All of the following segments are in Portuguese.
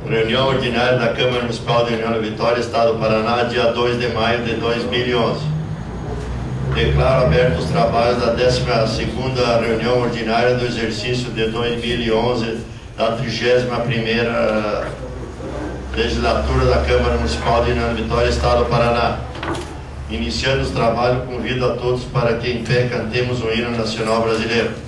Reunião ordinária da Câmara Municipal de União da Vitória, Estado do Paraná, dia 2 de maio de 2011. Declaro abertos os trabalhos da 12ª reunião ordinária do exercício de 2011 da 31ª legislatura da Câmara Municipal de União da Vitória, Estado do Paraná. Iniciando os trabalhos, convido a todos para que em pé cantemos o hino nacional brasileiro.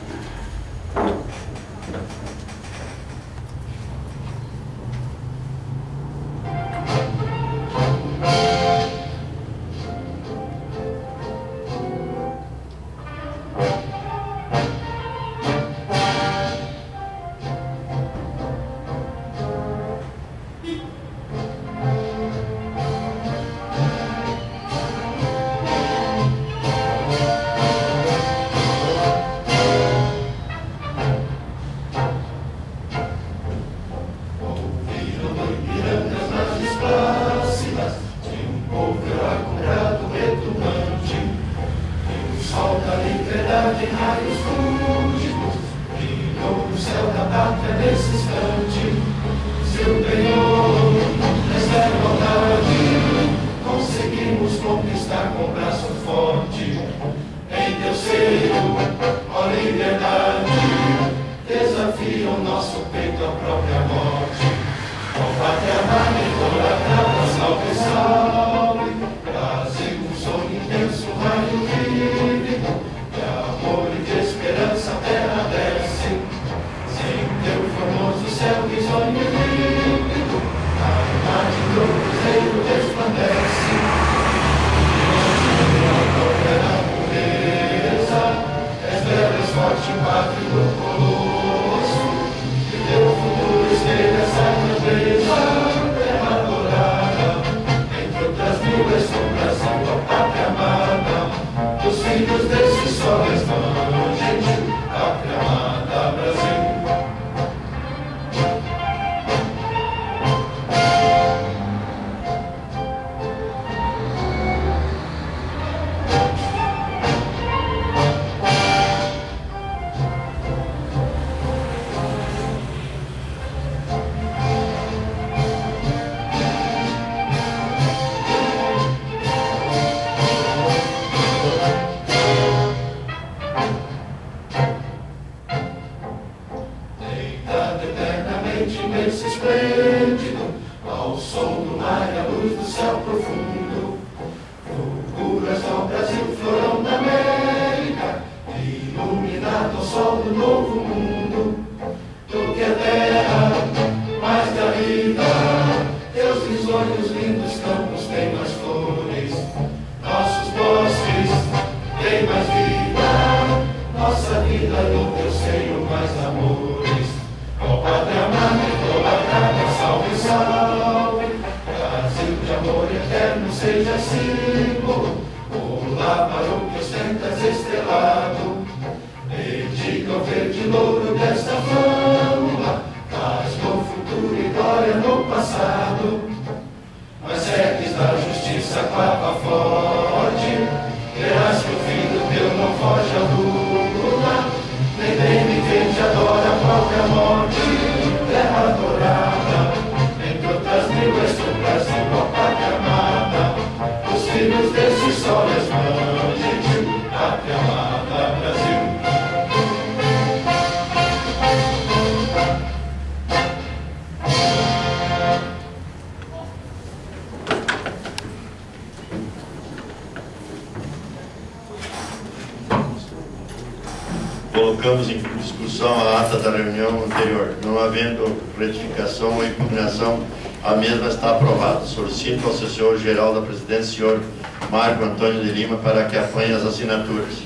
Colocamos em discussão a ata da reunião anterior. Não havendo retificação ou impugnação, a mesma está aprovada. Solicito ao assessor-geral da presidência, senhor Marco Antônio de Lima, para que apanhe as assinaturas.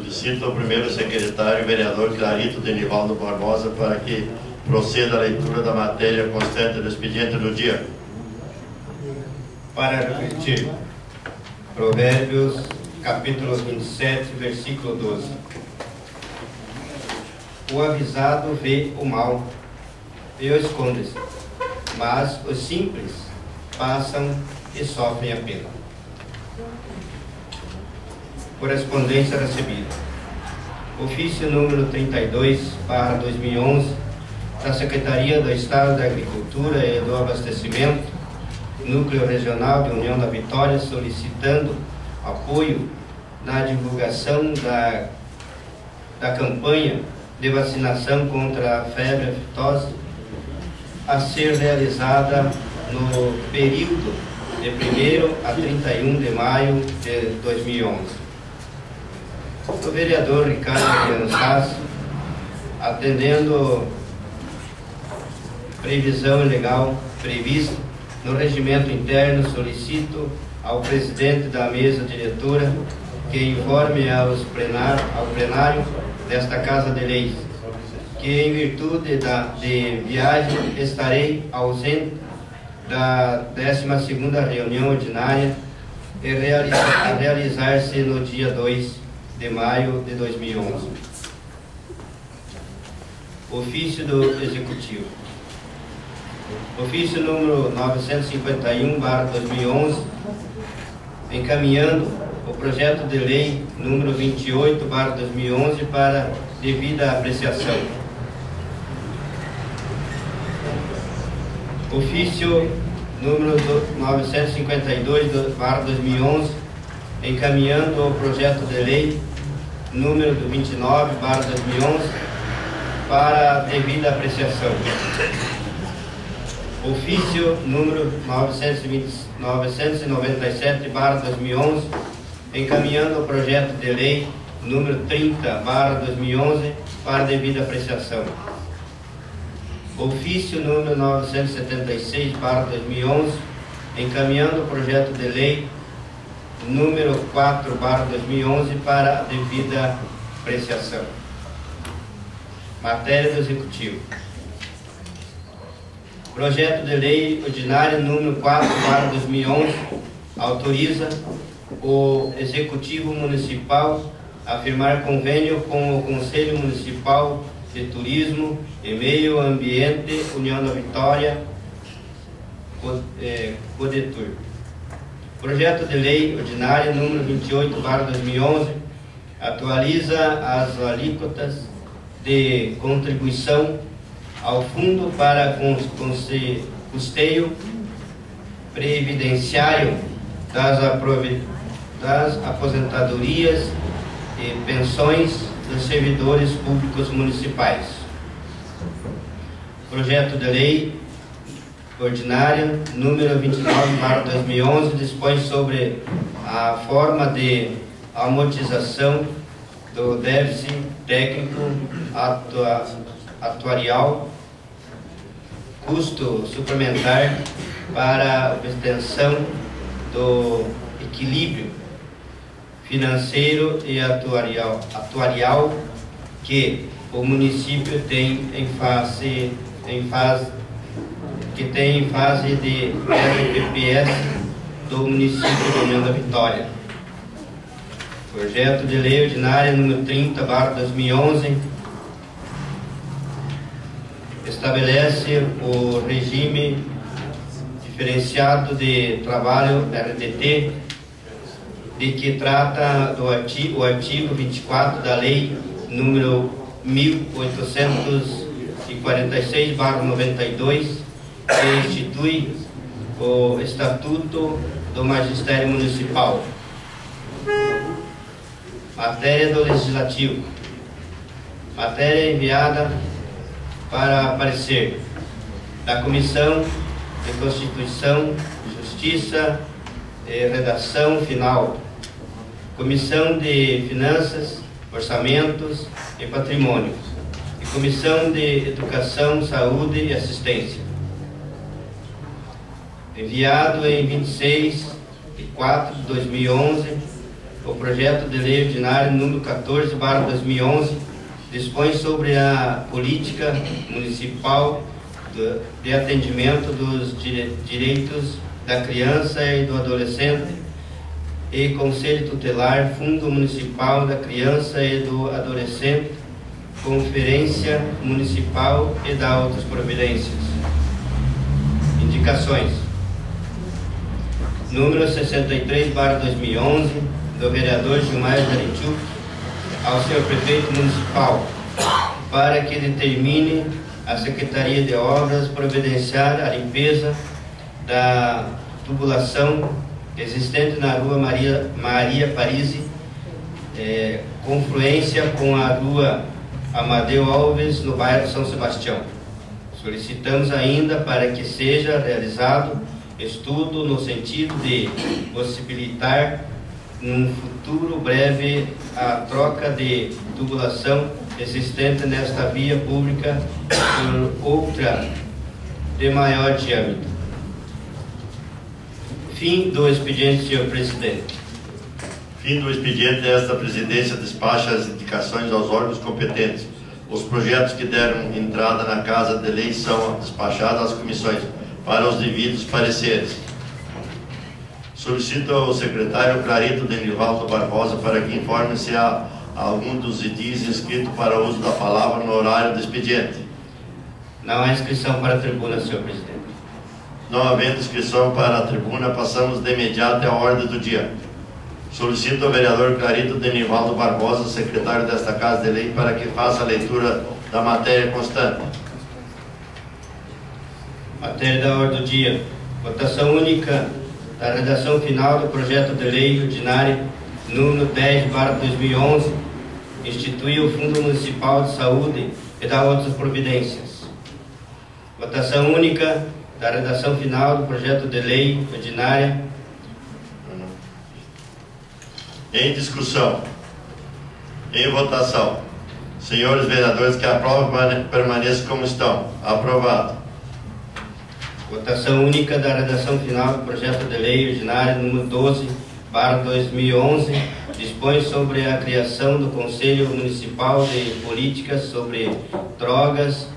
Solicito ao primeiro secretário, vereador Clarito Denivaldo Barbosa, para que proceda a leitura da matéria constante do expediente do dia. Para repetir, Provérbios, capítulo 27, versículo 12. O avisado vê o mal e o esconde-se, mas os simples passam e sofrem a pena. Correspondência recebida. Ofício número 32/2011 da Secretaria do Estado da Agricultura e do Abastecimento, Núcleo Regional de União da Vitória, solicitando apoio na divulgação da campanha de vacinação contra a febre aftosa a ser realizada no período de 1º a 31 de maio de 2011. O vereador Ricardo Pianças, atendendo previsão legal prevista no regimento interno, solicito ao presidente da mesa diretora que informe ao plenário desta Casa de Leis que, em virtude de viagem, estarei ausente da 12ª reunião ordinária a realizar-se no dia 2 de maio de 2011. Ofício do Executivo. Ofício número 951/2011, encaminhando o projeto de lei número 28/2011 para devida apreciação. Ofício número 952/2011, encaminhando o projeto de lei número 29/2011 para devida apreciação. Ofício número 997/2011, encaminhando o projeto de lei número 30/2011 para devida apreciação. Ofício número 976/2011, encaminhando o projeto de lei número 4/2011 para devida apreciação. Matéria do Executivo. Projeto de lei ordinário número 4/2011 autoriza o Executivo Municipal a firmar convênio com o Conselho Municipal de Turismo e Meio Ambiente União da Vitória, CODETUR. Projeto de lei ordinária número 28/2011 atualiza as alíquotas de contribuição ao Fundo para Custeio Previdenciário das aposentadorias e pensões dos servidores públicos municipais. Projeto de lei ordinária número 29/2011 dispõe sobre a forma de amortização do déficit técnico atuarial, custo suplementar para a obtenção do equilíbrio financeiro e atuarial que o município tem em fase de RPPS do município de União da Vitória. Projeto de lei ordinária número 30/2011 estabelece o regime diferenciado de trabalho RDT, de que trata o artigo 24 da lei número 1846/92, que institui o Estatuto do Magistério Municipal. Matéria do Legislativo. Matéria enviada para parecer da Comissão de Constituição, Justiça e Redação Final, Comissão de Finanças, Orçamentos e Patrimônio e Comissão de Educação, Saúde e Assistência. Enviado em 26/4/2011 O projeto de lei ordinário número 14/2011 dispõe sobre a política municipal de atendimento dos direitos da criança e do adolescente e Conselho Tutelar, Fundo Municipal da Criança e do Adolescente, Conferência Municipal e da outras providências. Indicações. Número 63/2011, do vereador Gilmar Zarinchuk ao senhor prefeito municipal, para que determine a Secretaria de Obras providenciar a limpeza da tubulação existente na rua Maria Parisi, confluência com a rua Amadeu Alves, no bairro São Sebastião. Solicitamos ainda para que seja realizado estudo no sentido de possibilitar num futuro breve a troca de tubulação existente nesta via pública por outra de maior diâmetro. Fim do expediente, senhor presidente. Fim do expediente. Esta presidência despacha as indicações aos órgãos competentes. Os projetos que deram entrada na Casa de Lei são despachados às comissões para os devidos pareceres. Solicito ao secretário Clarito Denivaldo Barbosa para que informe se há algum dos edis inscrito para o uso da palavra no horário do expediente. Não há inscrição para a tribuna, senhor presidente. Não havendo inscrição para a tribuna, passamos de imediato à ordem do dia. Solicito ao vereador Clarito Denivaldo Barbosa, secretário desta Casa de Lei, para que faça a leitura da matéria constante. Matéria da ordem do dia. Votação única da redação final do projeto de lei ordinário número 10/2011, institui o Fundo Municipal de Saúde e dá outras providências. Votação única da redação final do projeto de lei ordinária. Em discussão. Em votação. Senhores vereadores que aprovam, permaneçam como estão. Aprovado. Votação única da redação final do projeto de lei ordinário número 12/2011, dispõe sobre a criação do Conselho Municipal de Políticas sobre Drogas,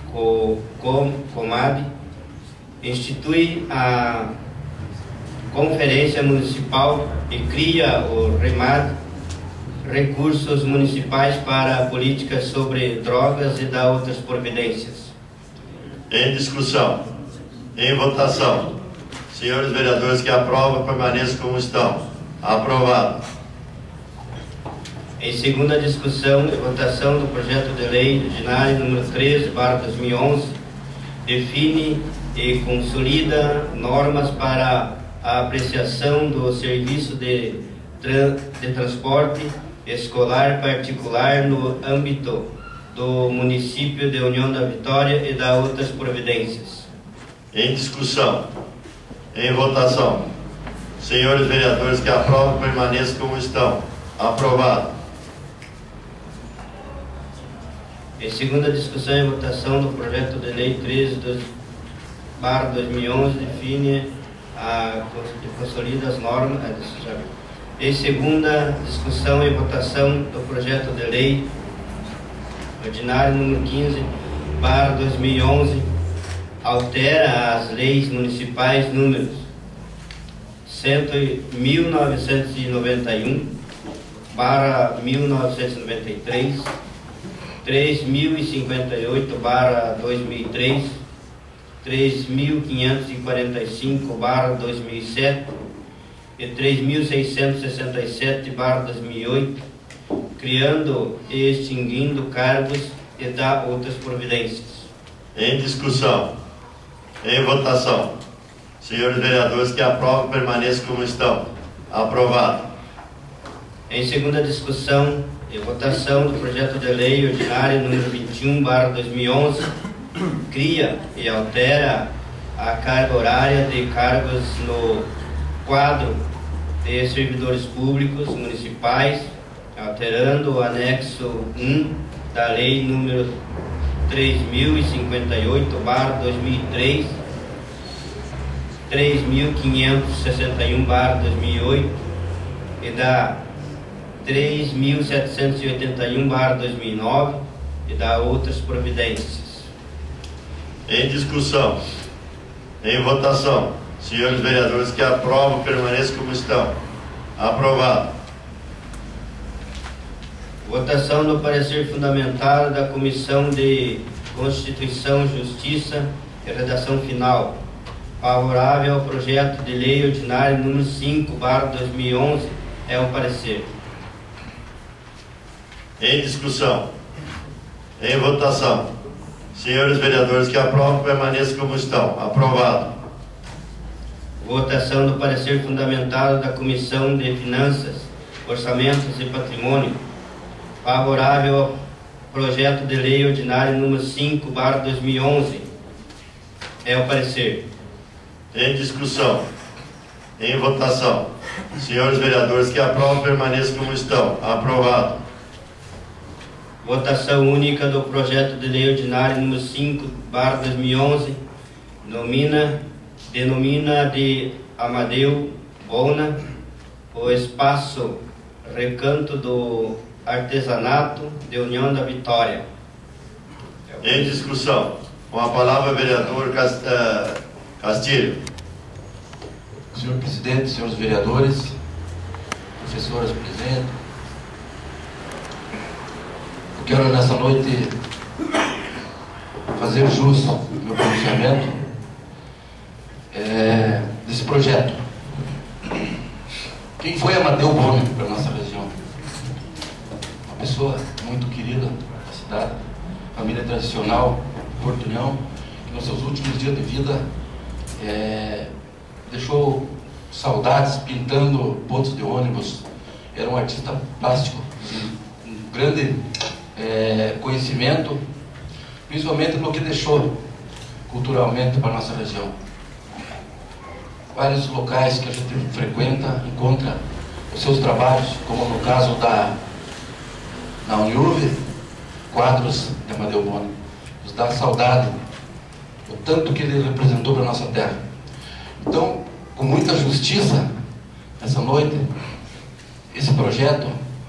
COMAD, institui a Conferência Municipal e cria o REMAD, Recursos Municipais para Políticas sobre Drogas e dá outras providências. Em discussão. Em votação. Senhores vereadores que aprovam, permaneçam como estão. Aprovado. Em segunda discussão e votação do projeto de lei ordinário número 13/2011, define e consolida normas para a apreciação do serviço de transporte escolar particular no âmbito do município de União da Vitória e dá outras providências. Em discussão. Em votação. Senhores vereadores que aprovam, permaneçam como estão. Aprovado. Em segunda discussão e votação do projeto de lei 13/2011, define e consolida as normas. Em segunda discussão e votação do projeto de lei ordinário número 15/2011, altera as leis municipais números 1991/1993, 3058/2003, 3545/2007 e 3667/2008, criando e extinguindo cargos e dá outras providências. Em discussão. Em votação. Senhores vereadores que aprovam, permaneçam como estão. Aprovado. Em segunda discussão e votação do projeto de lei ordinário número 21/2011, cria e altera a carga horária de cargos no quadro de servidores públicos municipais, alterando o anexo 1 da lei número 3058/2003, 3561/2008 e da 3.781/2009 e da outras providências. Em discussão. Em votação. Senhores vereadores que aprovam, permaneçam como estão. Aprovado. Votação do parecer fundamentado da Comissão de Constituição, Justiça e Redação Final. Favorável ao projeto de lei ordinário número 5/2011 é o parecer. Em discussão. Em votação. Senhores vereadores que aprovam, permaneçam como estão. Aprovado. Votação do parecer fundamentado da Comissão de Finanças, Orçamentos e Patrimônio. Favorável ao projeto de lei ordinário número 5/2011 é o parecer. Em discussão. Em votação. Senhores vereadores que aprovam, permaneçam como estão. Aprovado. Votação única do projeto de lei ordinário número 5/2011, denomina de Amadeu Bona o espaço Recanto do Artesanato de União da Vitória. Em discussão. Com a palavra, vereador Castilho. Senhor presidente, senhores vereadores, professoras presentes, eu quero nessa noite fazer jus ao meu pronunciamento desse projeto. Quem foi Amadeu Bona para a nossa região? Uma pessoa muito querida da cidade, família tradicional, Porto União, que nos seus últimos dias de vida deixou saudades pintando pontos de ônibus. Era um artista plástico, um grande conhecimento, principalmente no que deixou culturalmente para a nossa região. Vários locais que a gente frequenta, encontra os seus trabalhos, como no caso na Uniuve, quadros de Amadeu Bona. Nos dá saudade, o tanto que ele representou para a nossa terra. Então, com muita justiça, essa noite, esse projeto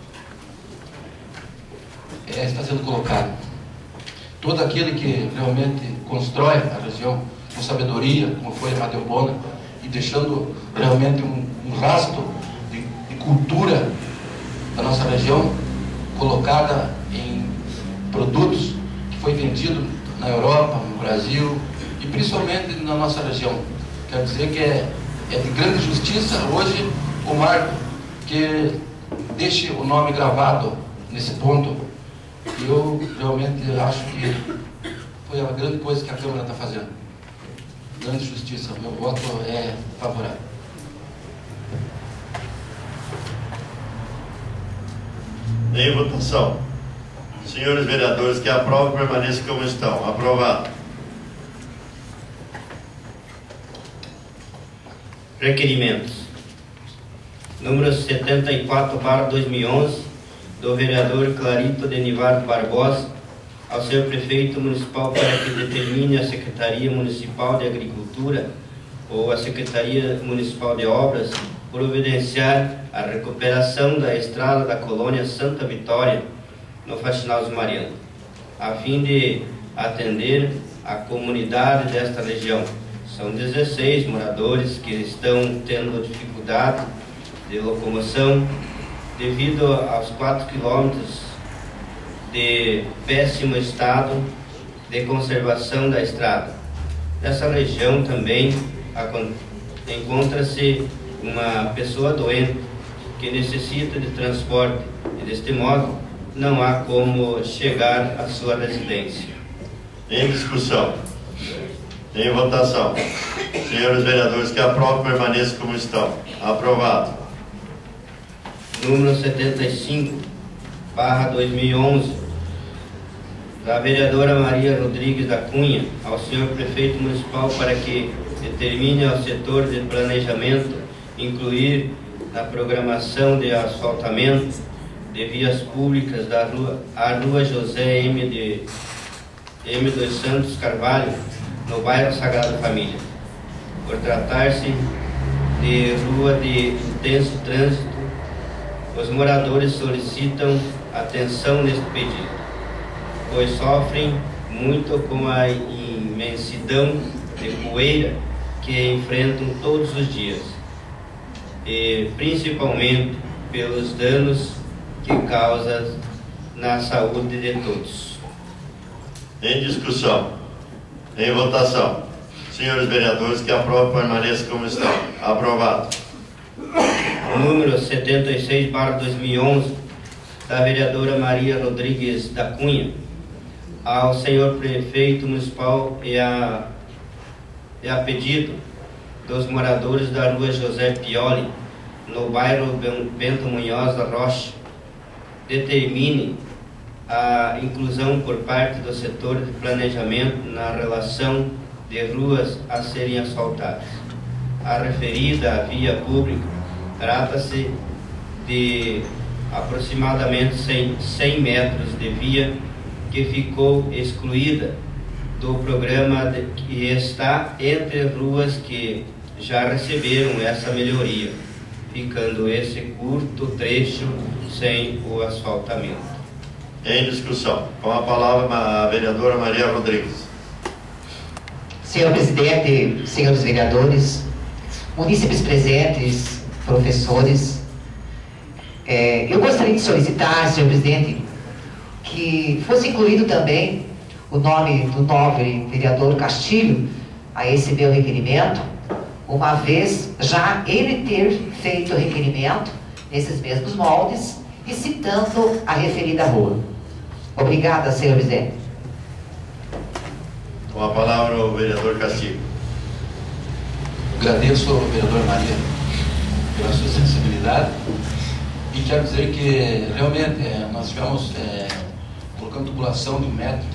está sendo colocado. Todo aquele que realmente constrói a região com sabedoria, como foi Amadeu Bona, e deixando realmente um rastro de cultura da nossa região, colocada em produtos que foi vendido na Europa, no Brasil e principalmente na nossa região. Quero dizer que é de grande justiça hoje o marco que deixe o nome gravado nesse ponto. E eu realmente acho que foi a grande coisa que a Câmara está fazendo. Grande justiça. Meu voto é favorável. Em votação. Senhores vereadores que aprovam, permaneçam como estão. Aprovado. Requerimentos. Número 74/2011, do vereador Clarito Denivardo Barbosa, ao senhor prefeito municipal para que determine a Secretaria Municipal de Agricultura ou a Secretaria Municipal de Obras providenciar a recuperação da estrada da colônia Santa Vitória, no Faxinal dos Mariano, a fim de atender a comunidade desta região. São 16 moradores que estão tendo dificuldade de locomoção devido aos 4 quilômetros de péssimo estado de conservação da estrada. Nessa região também encontra-se uma pessoa doente que necessita de transporte e, deste modo, não há como chegar à sua residência. Em discussão. Em votação. Senhores vereadores que aprovam, permaneçam como estão. Aprovado. Número 75/2011, da vereadora Maria Rodrigues da Cunha, ao senhor prefeito municipal para que determine ao setor de planejamento incluir na programação de asfaltamento de vias públicas a rua José M. dos Santos Carvalho, no bairro Sagrada Família, por tratar-se de rua de intenso trânsito Os moradores solicitam atenção neste pedido, pois sofrem muito com a imensidão de poeira que enfrentam todos os dias, e principalmente pelos danos que causa na saúde de todos. Em discussão, em votação. Senhores vereadores, que aprovem, permaneça como estão. Aprovado. Número 76/2011, da vereadora Maria Rodrigues da Cunha, ao senhor prefeito municipal e a pedido dos moradores da rua José Pioli, no bairro Bento Munhoz da Rocha, determine a inclusão por parte do setor de planejamento na relação de ruas a serem asfaltadas. A referida via pública trata-se de aproximadamente 100 metros de via que ficou excluída do programa que está entre ruas que já receberam essa melhoria, ficando esse curto trecho sem o asfaltamento. Em discussão. Com a palavra a vereadora Maria Rodrigues. Senhor presidente, senhores vereadores, munícipes presentes, professores, eu gostaria de solicitar, senhor presidente, que fosse incluído também o nome do nobre vereador Castilho a esse meu requerimento, uma vez já ele ter feito o requerimento nesses mesmos moldes e citando a referida rua. Obrigada, senhor presidente. Com a palavra o vereador Castilho. Agradeço ao vereador Maria pela sua sensibilidade e quero dizer que realmente nós tivemos colocando tubulação de 1 metro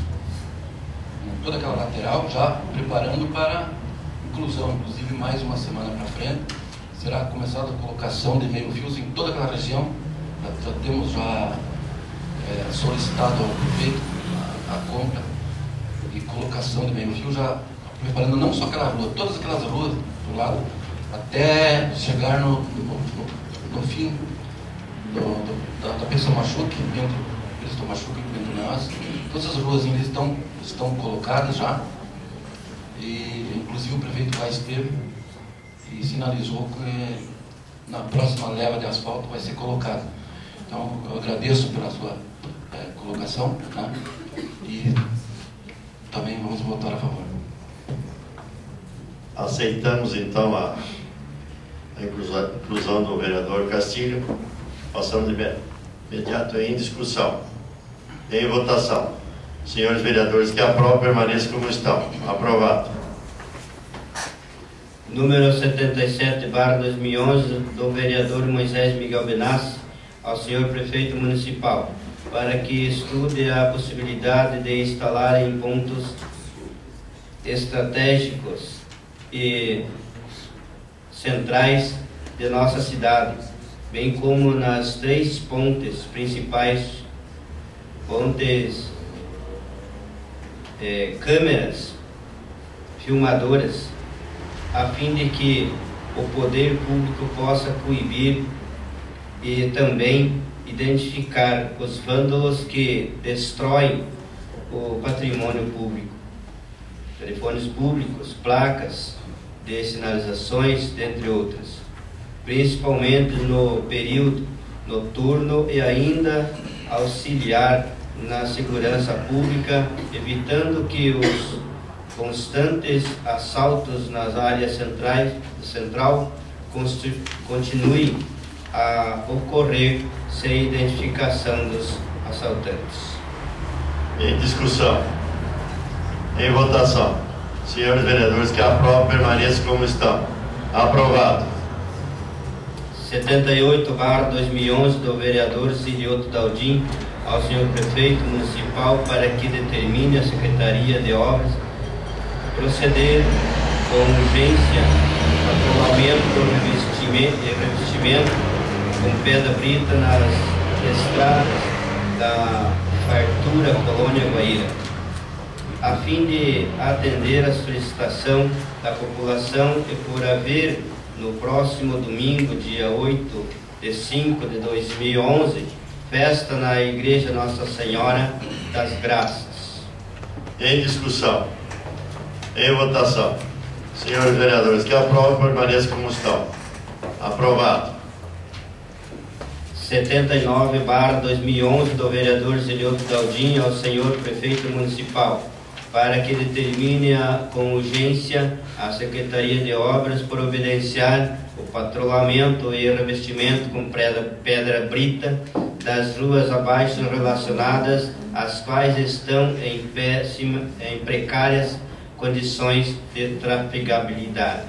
em toda aquela lateral, já preparando para inclusão. Inclusive, mais uma semana para frente será começada a colocação de meio-fios em toda aquela região. Já temos solicitado ao prefeito a compra e colocação de meio-fio, já preparando não só aquela rua, todas aquelas ruas do lado, até chegar no fim da Pista Machuque, entre nós. Todas as ruas estão colocadas já, e inclusive o prefeito lá esteve e sinalizou que na próxima leva de asfalto vai ser colocado. Então eu agradeço pela sua colocação, né? E também vamos votar a favor. Aceitamos então a inclusão do vereador Castilho. Passamos de imediato em discussão. Em votação. Senhores vereadores, que aprovam, permaneçam como estão. Aprovado. Número 77/2011, do vereador Moisés Miguel Benassi, ao senhor prefeito municipal, para que estude a possibilidade de instalar em pontos estratégicos e centrais de nossa cidade, bem como nas 3 pontes principais, câmeras filmadoras, a fim de que o poder público possa coibir e também identificar os vândalos que destroem o patrimônio público, telefones públicos, placas de sinalizações, dentre outras, principalmente no período noturno, e ainda auxiliar na segurança pública, evitando que os constantes assaltos nas áreas central continuem a ocorrer sem identificação dos assaltantes. Em discussão. Em votação. Senhores vereadores, que aprovam, permaneçam como estão. Aprovado. 78/2011, do vereador Cilioto Daldim, ao senhor prefeito municipal, para que determine a Secretaria de Obras proceder com urgência ao acabamento do revestimento com pedra brita nas estradas da fartura Colônia Guaíra, a fim de atender a solicitação da população, e por haver no próximo domingo, dia 8 de 5 de 2011, festa na Igreja Nossa Senhora das Graças. Em discussão. Em votação. Senhores vereadores, que aprovam, permaneçam como estão. Aprovado. 79/2011 do vereador Zelioto Daldim ao senhor prefeito municipal, para que determine com urgência a Secretaria de Obras providenciar o patrulhamento e revestimento com pedra brita das ruas abaixo relacionadas, as quais estão em precárias condições de trafegabilidade.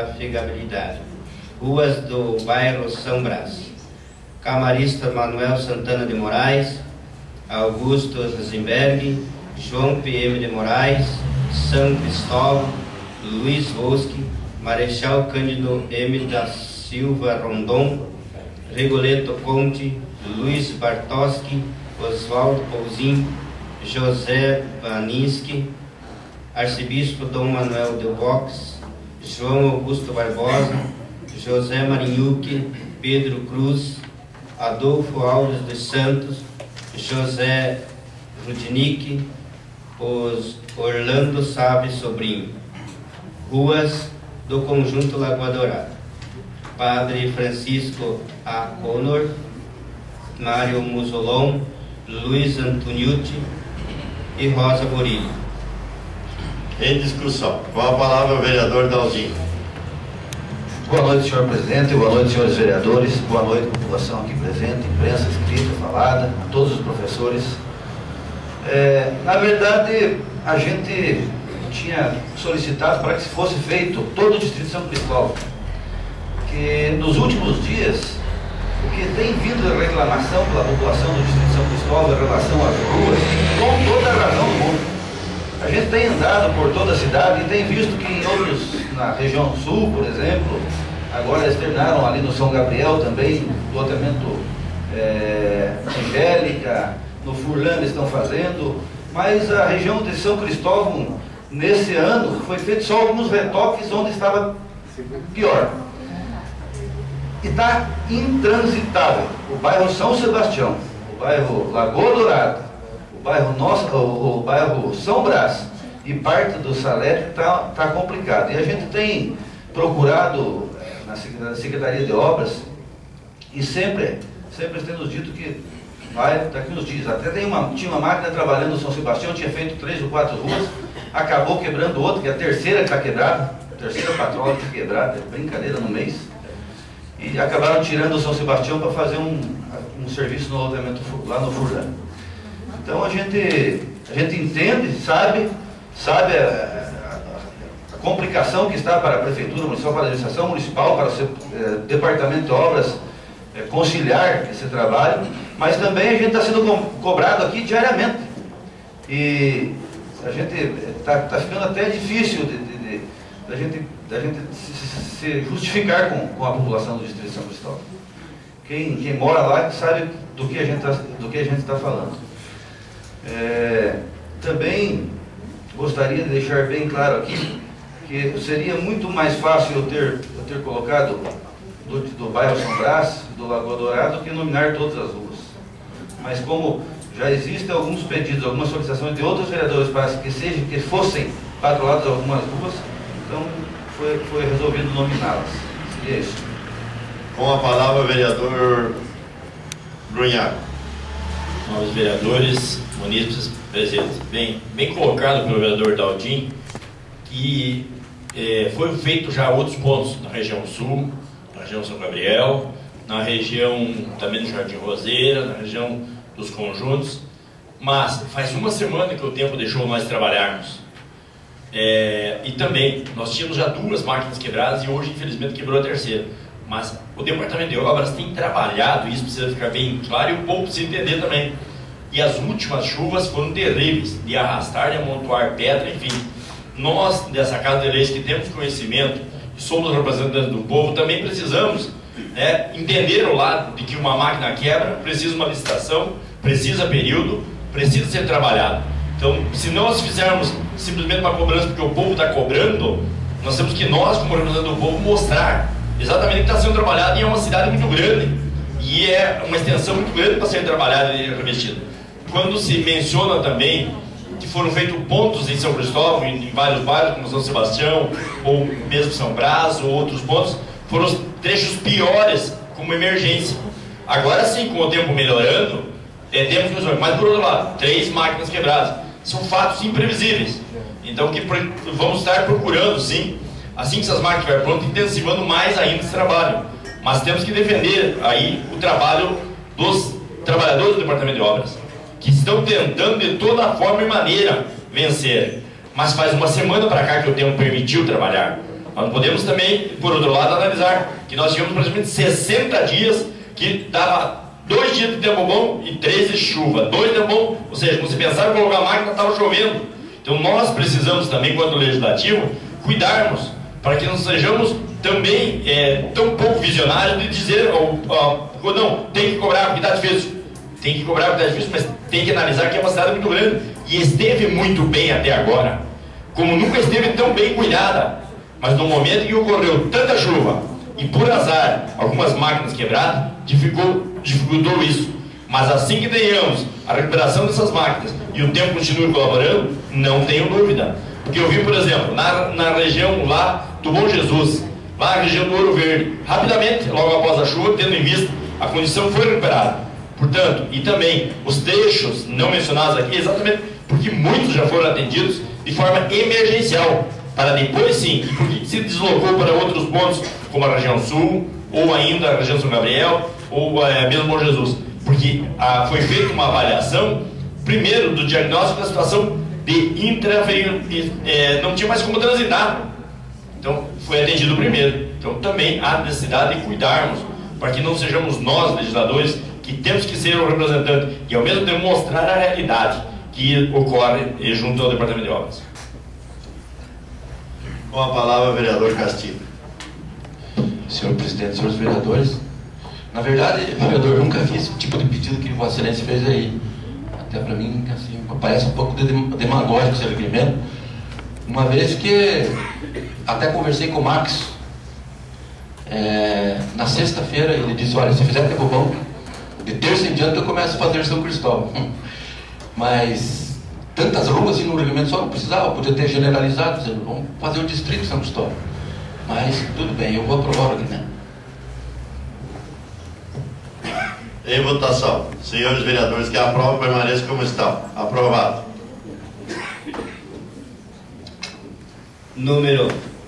Ruas do bairro São Brás. Camarista Manuel Santana de Moraes, Augusto Rosenberg, João PM de Moraes, São Cristóvão, Luiz Bosque, Marechal Cândido M. da Silva Rondon, Rigoletto Conte, Luiz Bartoski, Oswaldo Pouzin, José Vaninski, Arcebispo Dom Manuel de Vox, João Augusto Barbosa, José Marinhuque, Pedro Cruz, Adolfo Alves dos Santos, José Rudnick, Orlando Sabe Sobrinho. Ruas do Conjunto Lagoa Dourada. Padre Francisco A. Conor, Mário Musolon, Luiz Antoniucci e Rosa Borilho. Em discussão. Com a palavra o vereador Daldim. Boa noite, senhor presidente, boa noite, senhores vereadores, boa noite, população aqui presente, imprensa escrita, falada, a todos os professores. Na verdade, a gente tinha solicitado para que fosse feito todo o Distrito de São Cristóvão, que nos últimos dias, o que tem vindo de reclamação pela população do Distrito de São Cristóvão em relação às ruas, com toda a razão do mundo. A gente tem andado por toda a cidade e tem visto que em outros, na região sul, por exemplo, agora eles terminaram ali no São Gabriel também, loteamento Angélica, no Furlan eles estão fazendo, mas a região de São Cristóvão, nesse ano, foi feito só alguns retoques onde estava pior. E está intransitável. O bairro São Sebastião, o bairro Lagoa Dourada, o bairro São Brás e parte do Salete está complicado. E a gente tem procurado na Secretaria de Obras e sempre tem nos dito que vai daqui uns dias. Até tinha uma máquina trabalhando no São Sebastião, tinha feito 3 ou 4 ruas, acabou quebrando outra, que é a terceira que está quebrada, a terceira patrola que está quebrada, é brincadeira no mês. E acabaram tirando o São Sebastião para fazer um serviço no loteamento lá no Furlan. Então a gente entende, sabe a complicação que está para a Prefeitura Municipal, para a Administração Municipal, para o Departamento de Obras conciliar esse trabalho, mas também a gente está sendo cobrado aqui diariamente. E a gente está ficando até difícil da gente se justificar com a população do Distrito de São Cristóvão. Quem mora lá sabe do que a gente está falando. Também gostaria de deixar bem claro aqui que seria muito mais fácil eu ter colocado do bairro São Brás, do Lagoa Dourada, do que nominar todas as ruas. Mas como já existem alguns pedidos, algumas solicitações de outros vereadores para que fossem patruladas algumas ruas, então foi resolvido nominá-las. Seria isso. Com a palavra o vereador Brunhac. Nobres vereadores, munícipes presentes. Bem colocado pelo vereador Daldim, que foram feitos já outros pontos na região sul, na região São Gabriel, na região também do Jardim Roseira, na região dos conjuntos, mas faz uma semana que o tempo deixou nós trabalharmos. E também, nós tínhamos já 2 máquinas quebradas e hoje, infelizmente, quebrou a terceira. Mas o Departamento de Obras tem trabalhado, isso precisa ficar bem claro e o povo precisa entender também. E as últimas chuvas foram terríveis, de arrastar, de amontoar pedra, enfim. Nós, dessa Casa de Leis, que temos conhecimento, somos representantes do povo, também precisamos entender o lado de que uma máquina quebra, precisa de uma licitação, precisa período, precisa ser trabalhado. Então, se nós fizermos simplesmente uma cobrança porque o povo está cobrando, nós temos que nós, como representantes do povo, mostrar exatamente o que está sendo trabalhado, e é uma cidade muito grande. e é uma extensão muito grande para ser trabalhada e revestida. Quando se menciona também que foram feitos pontos em São Cristóvão, em vários bairros, como São Sebastião, ou mesmo São Brás, ou outros pontos, foram os trechos piores como emergência. Agora sim, com o tempo melhorando, temos que resolver. Mas por outro lado, 3 máquinas quebradas. São fatos imprevisíveis. Então que vamos estar procurando, sim, assim que essas máquinas estiverem prontas, intensivando mais ainda esse trabalho. Mas temos que defender aí o trabalho dos trabalhadores do Departamento de Obras, que estão tentando de toda forma e maneira vencer. Mas faz uma semana para cá que o tempo permitiu trabalhar. Nós podemos também, por outro lado, analisar que nós tivemos praticamente 60 dias que dava 2 dias de tempo bom e 3 de chuva. 2 de tempo bom, ou seja, quando você pensava em colocar a máquina, estava chovendo. Então nós precisamos também, quanto legislativo, cuidarmos para que não sejamos também tão pouco visionários de dizer, não, tem que cobrar porque está difícil. Tem que cobrar porque está difícil, mas tem que analisar que é uma cidade muito grande e esteve muito bem até agora, como nunca esteve tão bem cuidada. Mas no momento em que ocorreu tanta chuva e por azar algumas máquinas quebradas, dificultou isso. Mas assim que tenhamos a recuperação dessas máquinas e o tempo continue colaborando, não tenho dúvida. Porque eu vi, por exemplo, na região lá do Bom Jesus, lá na região do Ouro Verde, rapidamente, logo após a chuva, tendo em vista, a condição foi recuperada. Portanto, e também os trechos não mencionados aqui, exatamente porque muitos já foram atendidos de forma emergencial, para depois sim, porque se deslocou para outros pontos, como a região sul, ou ainda a região São Gabriel, ou mesmo Bom Jesus. Porque foi feita uma avaliação, primeiro, do diagnóstico da situação de não tinha mais como transitar. Então, foi atendido primeiro. Então, também há necessidade de cuidarmos, para que não sejamos nós, legisladores, que temos que ser o representante e, ao mesmo tempo, mostrar a realidade que ocorre junto ao Departamento de Obras. Com a palavra, o vereador Castilho. Senhor presidente, senhores vereadores, na verdade, vereador, eu nunca fiz esse tipo de pedido que Vossa Excelência fez aí. Até para mim, assim, parece um pouco demagógico esse requerimento, uma vez que até conversei com o Max na sexta-feira. Ele disse: olha, se fizer tempo bom, de terça em diante eu começo a fazer São Cristóvão. Mas tantas ruas assim no regimento só não precisava, podia ter generalizado, dizendo, vamos fazer o distrito de São Cristóvão. Mas tudo bem, eu vou aprovar o regimento. Em votação. Senhores vereadores que aprovam, permaneçam como estão. Aprovado. Número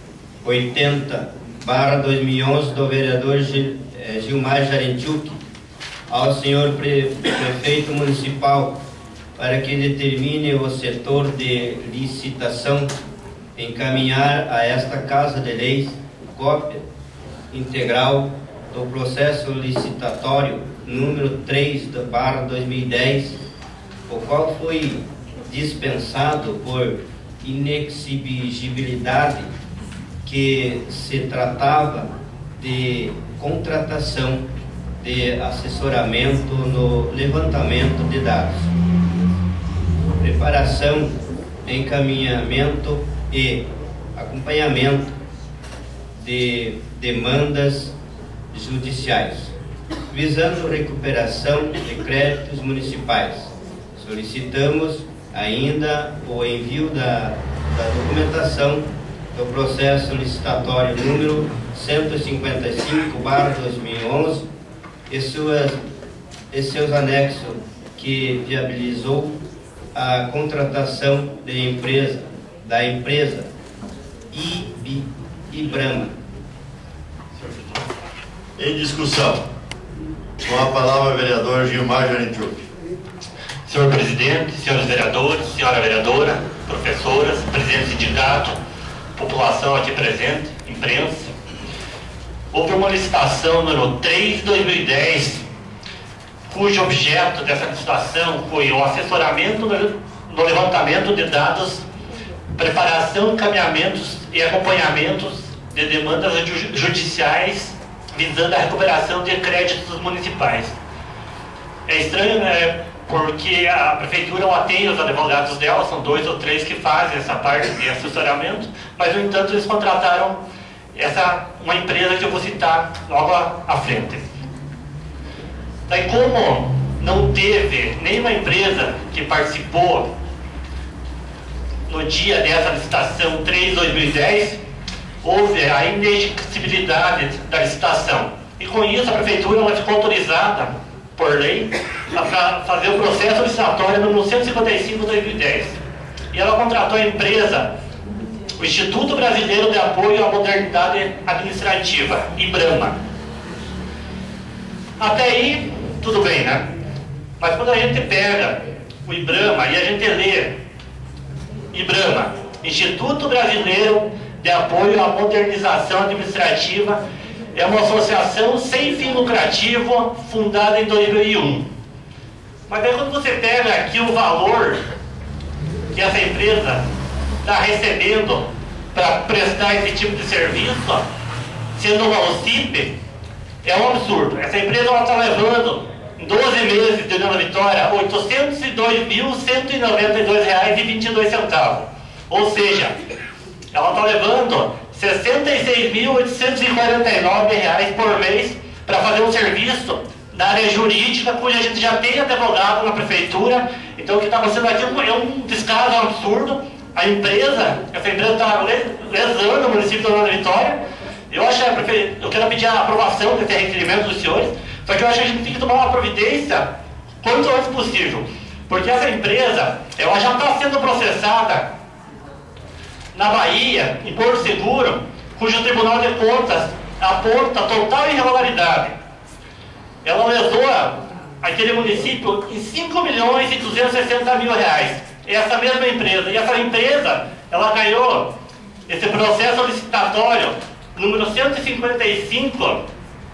80/2011 do vereador Gilmar Jarentiuk ao senhor prefeito municipal para que determine o setor de licitação, encaminhar a esta Casa de Leis cópia integral do processo licitatório número 3/2010, o qual foi dispensado por inexigibilidade, que se tratava de contratação de assessoramento no levantamento de dados, preparação, encaminhamento e acompanhamento de demandas judiciais, visando recuperação de créditos municipais. Solicitamos ainda o envio da documentação do processo licitatório número 155/2011 e seus anexos, que viabilizou a contratação da empresa Ibrama. Em discussão. Com a palavra, o vereador Gilmar Jarentiuk. Senhor presidente, senhores vereadores, senhora vereadora, professoras, presidente do sindicato, população aqui presente, imprensa. Houve uma licitação número 3/2010, cujo objeto dessa licitação foi o assessoramento no levantamento de dados, preparação, encaminhamentos e acompanhamentos de demandas judiciais visando a recuperação de créditos municipais. É estranho, né? Porque a prefeitura não atende os advogados dela, são 2 ou 3 que fazem essa parte de assessoramento, mas, no entanto, eles contrataram uma empresa que eu vou citar logo à frente. Daí, como não teve nenhuma empresa que participou no dia dessa licitação 3/2010, houve a inexigibilidade da licitação. E com isso a prefeitura ela ficou autorizada, por lei, a fazer o processo licitatório número 155/2010. E ela contratou a empresa, o Instituto Brasileiro de Apoio à Modernidade Administrativa, IBRAMA. Até aí, tudo bem, né? Mas quando a gente pega o IBRAMA e a gente lê IBRAMA, Instituto Brasileiro de Apoio à Modernização Administrativa, é uma associação sem fim lucrativo fundada em 2001. Mas aí quando você pega aqui o valor que essa empresa está recebendo para prestar esse tipo de serviço, sendo uma OCIP, é um absurdo. Essa empresa está levando, em 12 meses de União da Vitória, R$ 802.192,22. Ou seja, ela está levando R$ 66.849 por mês para fazer um serviço na área jurídica, cuja a gente já tem advogado na prefeitura. Então o que está acontecendo aqui é um descaso, um absurdo. Essa empresa está lesando o município da União da Vitória. Eu quero pedir a aprovação desse requerimento dos senhores, só que eu acho que a gente tem que tomar uma providência quanto antes possível, porque essa empresa ela já está sendo processada na Bahia, em Porto Seguro, cujo Tribunal de Contas aponta total irregularidade. Ela lesou aquele município em R$ 5.260.000. Essa mesma empresa. E essa empresa, ela ganhou esse processo licitatório número 155/2010.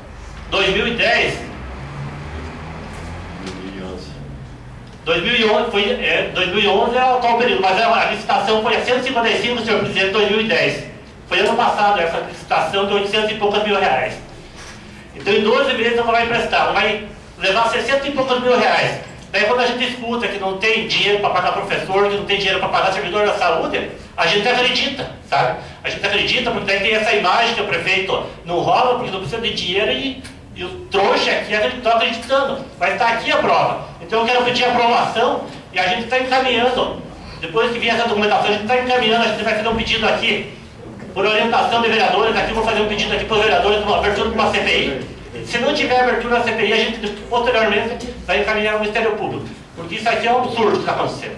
2011 é o atual período, mas a licitação foi a 155, senhor presidente, 2010. Foi ano passado essa licitação de 800 e poucos mil reais. Então em 12 meses ela vai emprestar, ela vai levar 60 e poucos mil reais. Daí quando a gente escuta que não tem dinheiro para pagar professor, que não tem dinheiro para pagar servidor da saúde, a gente acredita, sabe? A gente acredita porque daí tem essa imagem que o prefeito não rola porque não precisa de dinheiro e o trouxa aqui está acreditando. Mas está aqui a prova. Então eu quero pedir a aprovação e a gente está encaminhando. Depois que vier essa documentação, a gente está encaminhando, a gente vai fazer um pedido aqui, por orientação de vereadores, aqui vou fazer um pedido aqui para os vereadores de uma abertura de uma CPI. Se não tiver abertura da CPI, a gente posteriormente vai encaminhar ao Ministério Público. Porque isso aqui é um absurdo que está acontecendo.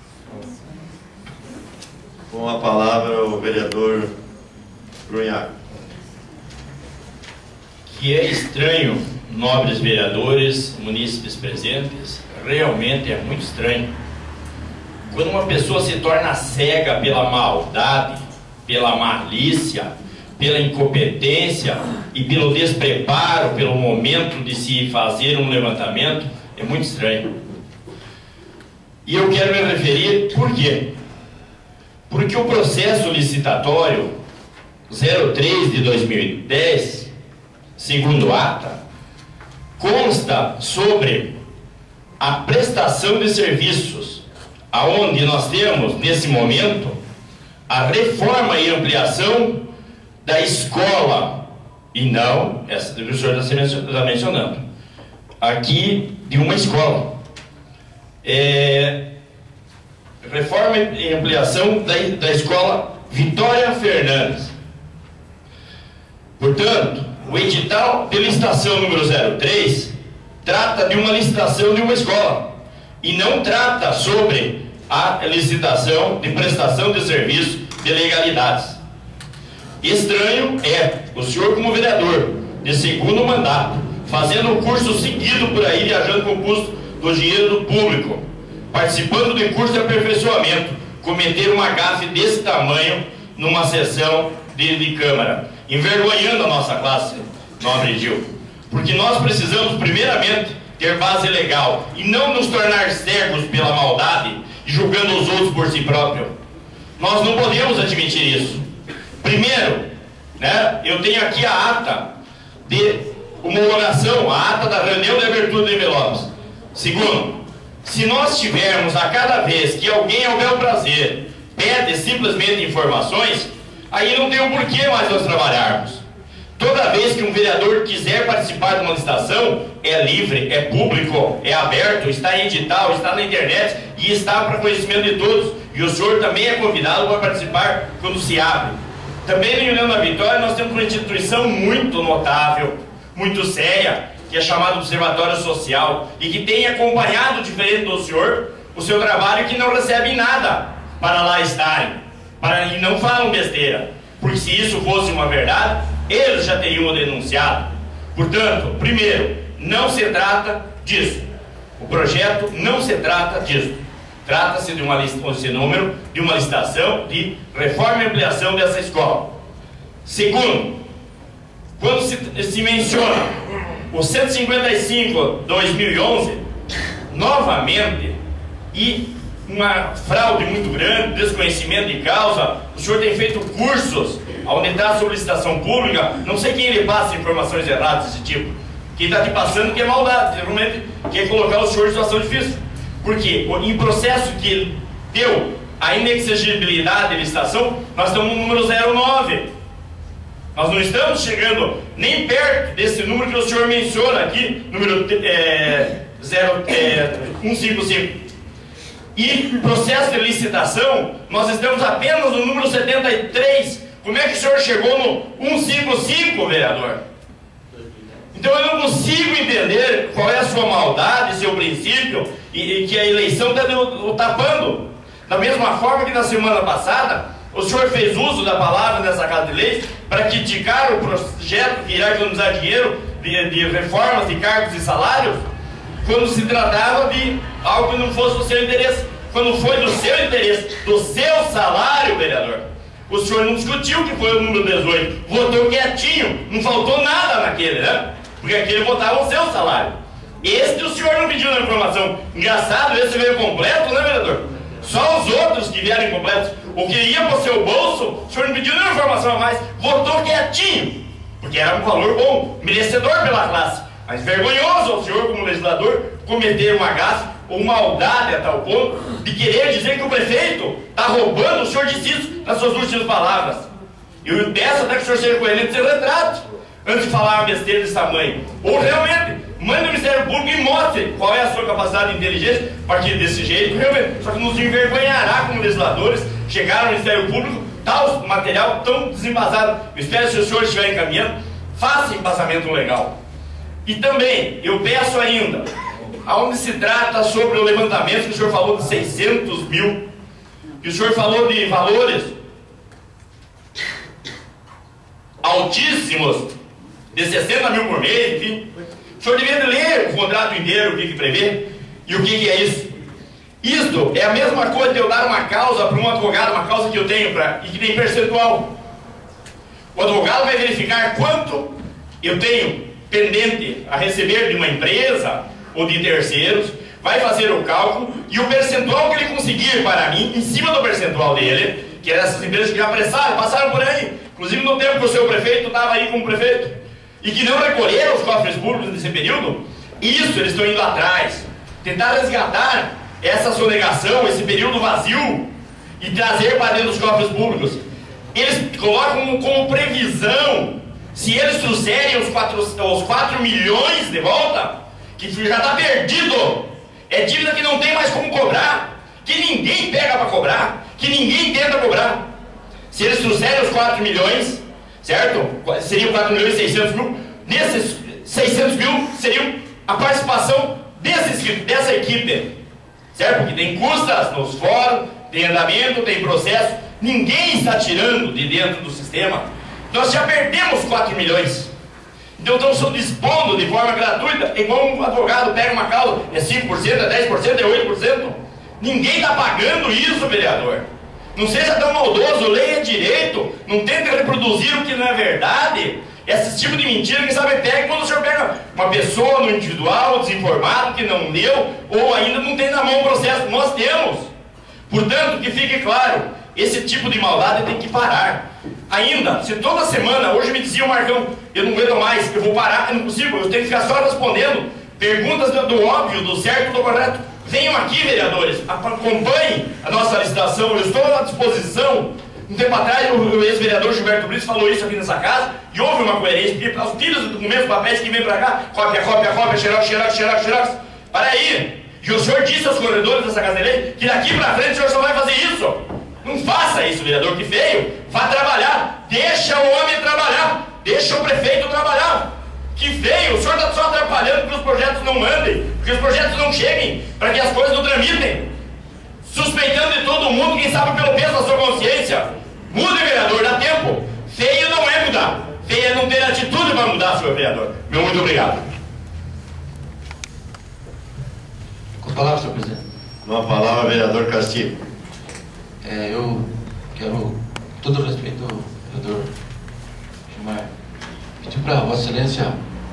Com a palavra o vereador Brunhac. Que é estranho, nobres vereadores, munícipes presentes, realmente é muito estranho. Quando uma pessoa se torna cega pela maldade, pela malícia, pela incompetência e pelo despreparo, pelo momento de se fazer um levantamento, é muito estranho. E eu quero me referir por quê? Porque o processo licitatório 03 de 2010, segundo ata, consta sobre a prestação de serviços, aonde nós temos, nesse momento, a reforma e ampliação da escola, e não, essa que o senhor está mencionando, aqui de uma escola. Reforma e ampliação da escola Vitória Fernandes. Portanto, o edital de licitação número 03 trata de uma licitação de uma escola e não trata sobre a licitação de prestação de serviço de legalidades. Estranho é o senhor, como vereador de segundo mandato, fazendo um curso seguido por aí, viajando com o custo do dinheiro do público, participando de curso de aperfeiçoamento, cometer uma gafe desse tamanho numa sessão de Câmara, envergonhando a nossa classe, nobre Gil. Porque nós precisamos, primeiramente, ter base legal e não nos tornar cegos pela maldade e julgando os outros por si próprio. Nós não podemos admitir isso. Primeiro, né, eu tenho aqui a ata de homologação, a ata da reunião de abertura de envelopes. Segundo, se nós tivermos a cada vez que alguém ao bel prazer pede simplesmente informações, aí não tem o porquê mais nós trabalharmos. Toda vez que um vereador quiser participar de uma licitação, é livre, é público, é aberto, está em edital, está na internet e está para conhecimento de todos. E o senhor também é convidado para participar quando se abre. Também no União da Vitória nós temos uma instituição muito notável, muito séria, que é chamada Observatório Social, e que tem acompanhado, diferente do senhor, o seu trabalho, que não recebe nada para lá estarem, e não falam besteira, porque se isso fosse uma verdade, eles já teriam denunciado. Portanto, primeiro, não se trata disso. O projeto não se trata disso. Trata-se de esse número de uma licitação de reforma e ampliação dessa escola. Segundo, quando se menciona o 155/2011, novamente, e uma fraude muito grande, desconhecimento de causa, o senhor tem feito cursos onde está sobre licitação pública, não sei quem lhe passa informações erradas desse tipo. Quem está te passando que é maldade, realmente quer colocar o senhor em situação difícil. Porque em processo que deu a inexigibilidade de licitação, nós estamos no número 09. Nós não estamos chegando nem perto desse número que o senhor menciona aqui, número 155. E processo de licitação, nós estamos apenas no número 73. Como é que o senhor chegou no 155, vereador? Então eu não consigo entender qual é a sua maldade, seu princípio, e que a eleição está tapando. Da mesma forma que na semana passada, o senhor fez uso da palavra nessa Casa de Leis para criticar o projeto que irá economizar dinheiro de reformas de cargos e salários, quando se tratava de algo que não fosse do seu interesse. Quando foi do seu interesse, do seu salário, vereador, o senhor não discutiu que foi o número 18, votou quietinho, não faltou nada naquele, né? Porque aquele votava o seu salário. Este o senhor não pediu na informação. Engraçado, esse veio completo, né, vereador? Só os outros que vieram incompletos. O que ia para o seu bolso, o senhor não pediu nenhuma informação a mais, votou quietinho, porque era um valor bom, merecedor pela classe. Mas vergonhoso ao senhor, como legislador, cometer uma gafe ou maldade a tal ponto de querer dizer que o prefeito está roubando. O senhor disse isso nas suas últimas palavras. Eu peço até que o senhor seja coerente e se retrate antes de falar uma besteira desse tamanho. Ou realmente, mande o Ministério Público e mostre qual é a sua capacidade de inteligência a partir desse jeito, realmente. Só que nos envergonhará como legisladores chegar ao Ministério Público tal material tão desembasado. Eu espero que se o senhor estiver encaminhando, faça embasamento legal. E também, eu peço ainda, aonde se trata sobre o levantamento que o senhor falou de 600 mil, que o senhor falou de valores altíssimos, de 60 mil por mês, enfim. O senhor devia ler o contrato inteiro, o que prevê, e o que é isso. Isto é a mesma coisa de eu dar uma causa para um advogado, uma causa que eu tenho e que tem percentual. O advogado vai verificar quanto eu tenho pendente a receber de uma empresa ou de terceiros, vai fazer o cálculo e o percentual que ele conseguir para mim, em cima do percentual dele, que é essas empresas que já passaram por aí, inclusive no tempo que o seu prefeito estava aí como prefeito, e que não recolheram os cofres públicos nesse período, isso eles estão indo atrás, tentar resgatar essa sonegação, esse período vazio, e trazer para dentro dos cofres públicos. Eles colocam como previsão, se eles trouxerem os 4 milhões de volta, que já está perdido, é dívida que não tem mais como cobrar, que ninguém pega para cobrar, que ninguém tenta cobrar. Se eles trouxerem os 4 milhões, certo? Seriam 4 milhões e 600 mil, nesses 600 mil seriam a participação dessa equipe, certo? Porque tem custas nos fóruns, tem andamento, tem processo, ninguém está tirando de dentro do sistema. Nós já perdemos 4 milhões. Então estamos dispondo de forma gratuita, igual um advogado pega uma causa, é 5%, é 10%, é 8%. Ninguém está pagando isso, vereador. Não seja tão maldoso, leia direito, não tente reproduzir o que não é verdade. Esse tipo de mentira, quem sabe pega quando o senhor pega uma pessoa no individual, desinformado, que não leu, ou ainda não tem na mão o processo. Nós temos. Portanto, que fique claro, esse tipo de maldade tem que parar. Ainda, se toda semana, hoje me dizia o Marcão, eu não aguento mais, eu vou parar, é impossível, eu tenho que ficar só respondendo perguntas do óbvio, do certo, do correto. Venham aqui, vereadores, acompanhem a nossa licitação, eu estou à disposição Um tempo atrás, o ex-vereador Gilberto Brito falou isso aqui nessa casa, e houve uma coerência, porque os filhos dos documentos, papéis que vêm para cá, cópia, xerox. Para aí! E o senhor disse aos corredores dessa casa de lei que daqui para frente o senhor só vai fazer isso. Não faça isso, vereador, que feio. Vá trabalhar. Deixa o homem trabalhar. Deixa o prefeito trabalhar. Que feio. O senhor está só atrapalhando porque os projetos não mandem, porque os projetos não cheguem, para que as coisas não tramitem. Suspeitando de todo mundo, quem sabe pelo peso da sua consciência. Mude, vereador, dá tempo. Feio não é mudar. Feio é não ter atitude para mudar, senhor vereador. Meu muito obrigado. Com as palavras, senhor presidente. Uma palavra, vereador Castilho. Eu quero, com todo o respeito, vereador Gilmar, pedir para Vossa Excelência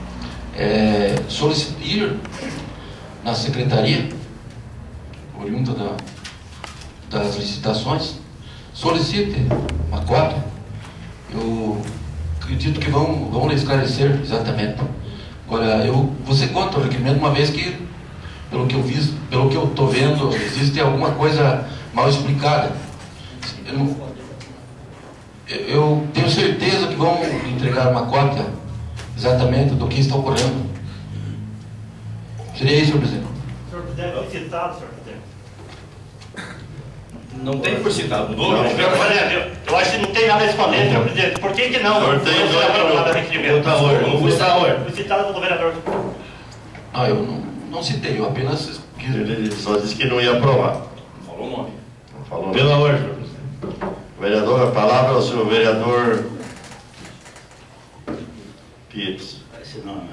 solicitar na secretaria, oriunda das licitações, solicite uma cópia. Eu acredito que vão lhe esclarecer exatamente. Agora, você conta o requerimento, uma vez que, pelo que eu estou vendo, existe alguma coisa mal explicada. Eu tenho certeza que vão entregar uma cópia exatamente do que está ocorrendo. Seria isso, senhor presidente. Senhor presidente, foi citado, senhor presidente. Não tem por citado. Senhor presidente, eu acho que não tem nada a responder, senhor presidente. Por que não? Senhor, tem Não foi citado. Foi citado pelo vereador. Eu não citei, eu apenas quis. Ele só disse que não ia aprovar. Falou o nome. Não falou Pela nada. ordem, senhor presidente. Vereador, a palavra ao senhor vereador Pires. Esse nome.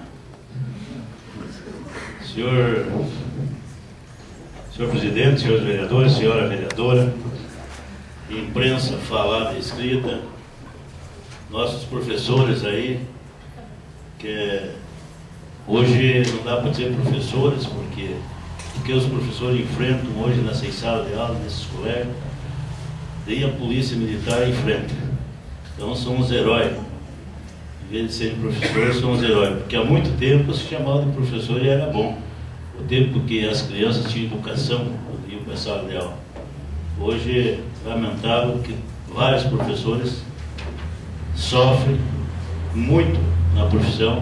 Senhor presidente, senhores vereadores, senhora vereadora, imprensa falada e escrita, nossos professores aí, que hoje não dá para dizer professores, porque os professores enfrentam hoje nessas salas de aula, nesses colégios, nem a polícia militar enfrenta. Então são os heróis. Em vez de serem professores, são os heróis. Porque há muito tempo se chamava de professor e era bom. O tempo que as crianças tinham educação, iam para a sala de aula. Hoje, é lamentável que vários professores sofrem muito na profissão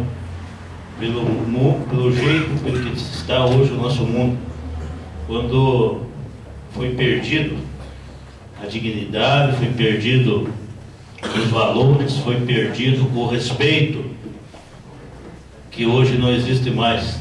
pelo jeito pelo que está hoje o nosso mundo. Quando foi perdido a dignidade, foi perdido os valores, foi perdido o respeito, que hoje não existe mais.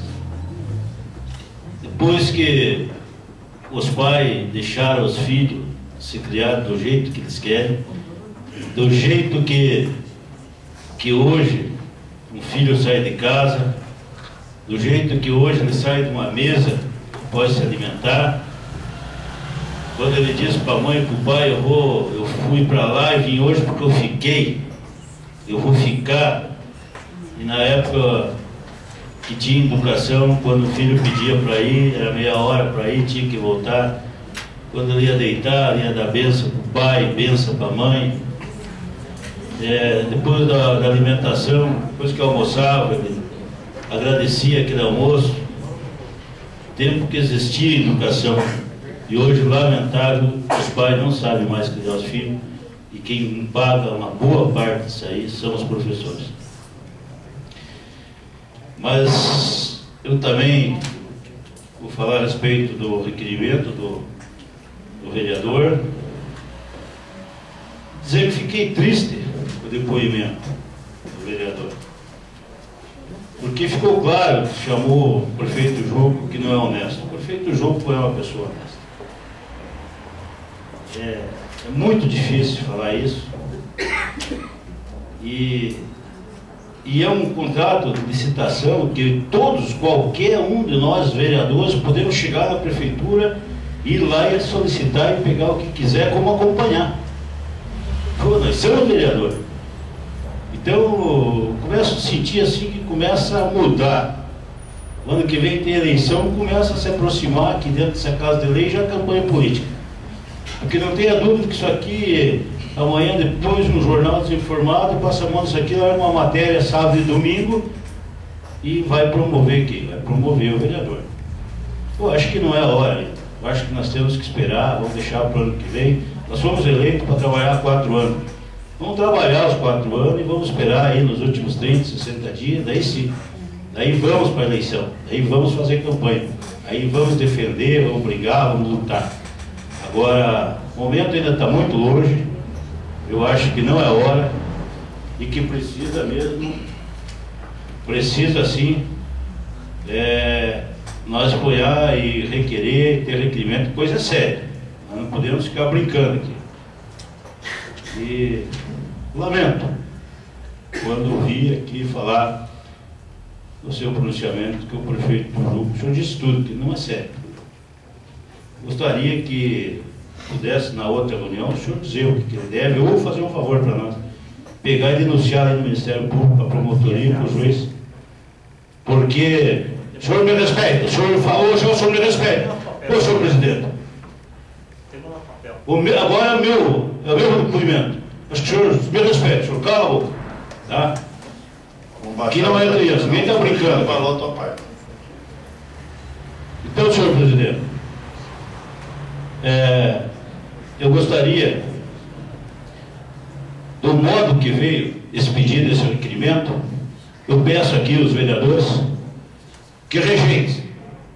Depois que os pais deixaram os filhos se criar do jeito que eles querem, do jeito que hoje um filho sai de casa, do jeito que hoje ele sai de uma mesa, pode se alimentar. Quando ele disse para a mãe e para o pai, eu fui para lá e vim hoje porque eu vou ficar. E na época que tinha educação, quando o filho pedia para ir, era meia hora para ir, tinha que voltar. Quando ele ia deitar, ia dar bênção para o pai, bênção para a mãe. Depois da alimentação, depois que eu almoçava, ele agradecia aquele almoço. Tempo que existia educação. E hoje, lamentável, os pais não sabem mais criar os filhos, e quem paga uma boa parte disso aí são os professores. Mas eu também vou falar a respeito do requerimento do vereador, dizer que fiquei triste com o depoimento do vereador, porque ficou claro que chamou o prefeito Juco que não é honesto. O prefeito Juco é uma pessoa honesta. É muito difícil falar isso, e é um contrato de licitação que qualquer um de nós vereadores podemos chegar na prefeitura, ir lá e solicitar e pegar o que quiser, como acompanhar. Nós somos vereadores. Então começo a sentir assim que começa a mudar. O ano que vem tem eleição, começa a se aproximar aqui dentro dessa casa de lei já a campanha política. Porque não tenha dúvida que isso aqui, amanhã depois, no jornal desinformado, passa a mão disso aqui, larga uma matéria sábado e domingo e vai promover quem? Vai promover o vereador. Eu acho que não é a hora ainda. Eu acho que nós temos que esperar, vamos deixar para o ano que vem. Nós fomos eleitos para trabalhar 4 anos. Vamos trabalhar os 4 anos e vamos esperar aí nos últimos 30, 60 dias, daí sim. Daí vamos para a eleição, daí vamos fazer campanha, aí vamos defender, vamos brigar, vamos lutar. Agora, o momento ainda está muito longe, eu acho que não é hora e que precisa mesmo, sim, nós apoiar e requerer, ter requerimento, coisa séria. Nós não podemos ficar brincando aqui. E lamento quando vi aqui falar no seu pronunciamento que o prefeito do grupo, o senhor disse tudo, que não é sério. Gostaria que pudesse, na outra reunião, o senhor dizer o que ele deve, ou fazer um favor para nós, pegar e denunciar aí no Ministério Público, a promotoria, para o juiz, porque o senhor me respeita, o senhor falou, o senhor me respeita. Ô, senhor presidente, agora é o meu depoimento. Acho que o senhor me respeita, o senhor cala a boca, tá? Aqui não é criança, ninguém está brincando. Falou a tua parte. Então, senhor presidente, eu gostaria, do modo que veio esse pedido, esse requerimento, eu peço aqui aos vereadores que rejeitem.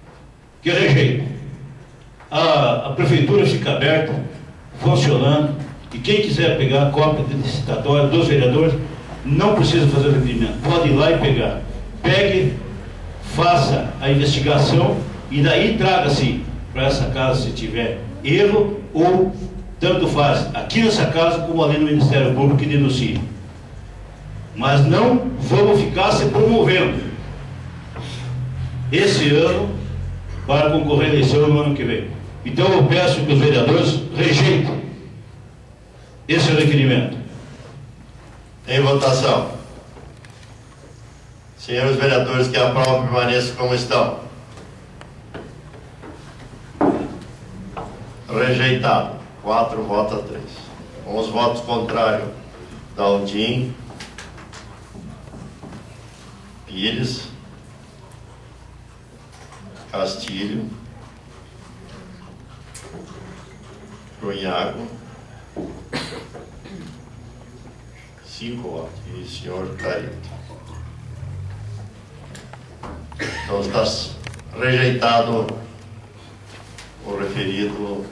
A prefeitura fica aberta, funcionando, e quem quiser pegar a cópia de licitatório dos vereadores, não precisa fazer requerimento, pode ir lá e pegar. Pegue, faça a investigação e daí traga-se para essa casa se tiver erro ou tanto faz aqui nessa casa como ali no Ministério Público que denuncie. Mas não vamos ficar se promovendo esse ano para concorrer à eleição no ano que vem. Então eu peço que os vereadores rejeitem esse requerimento. Em votação. Senhores vereadores que aprovam, permaneçam como estão. Rejeitado. 4 votos a 3. Com os votos contrários, Daldim, Pires, Castilho, Cunhago, 5 votos. E o senhor Caíto. Então está rejeitado o referido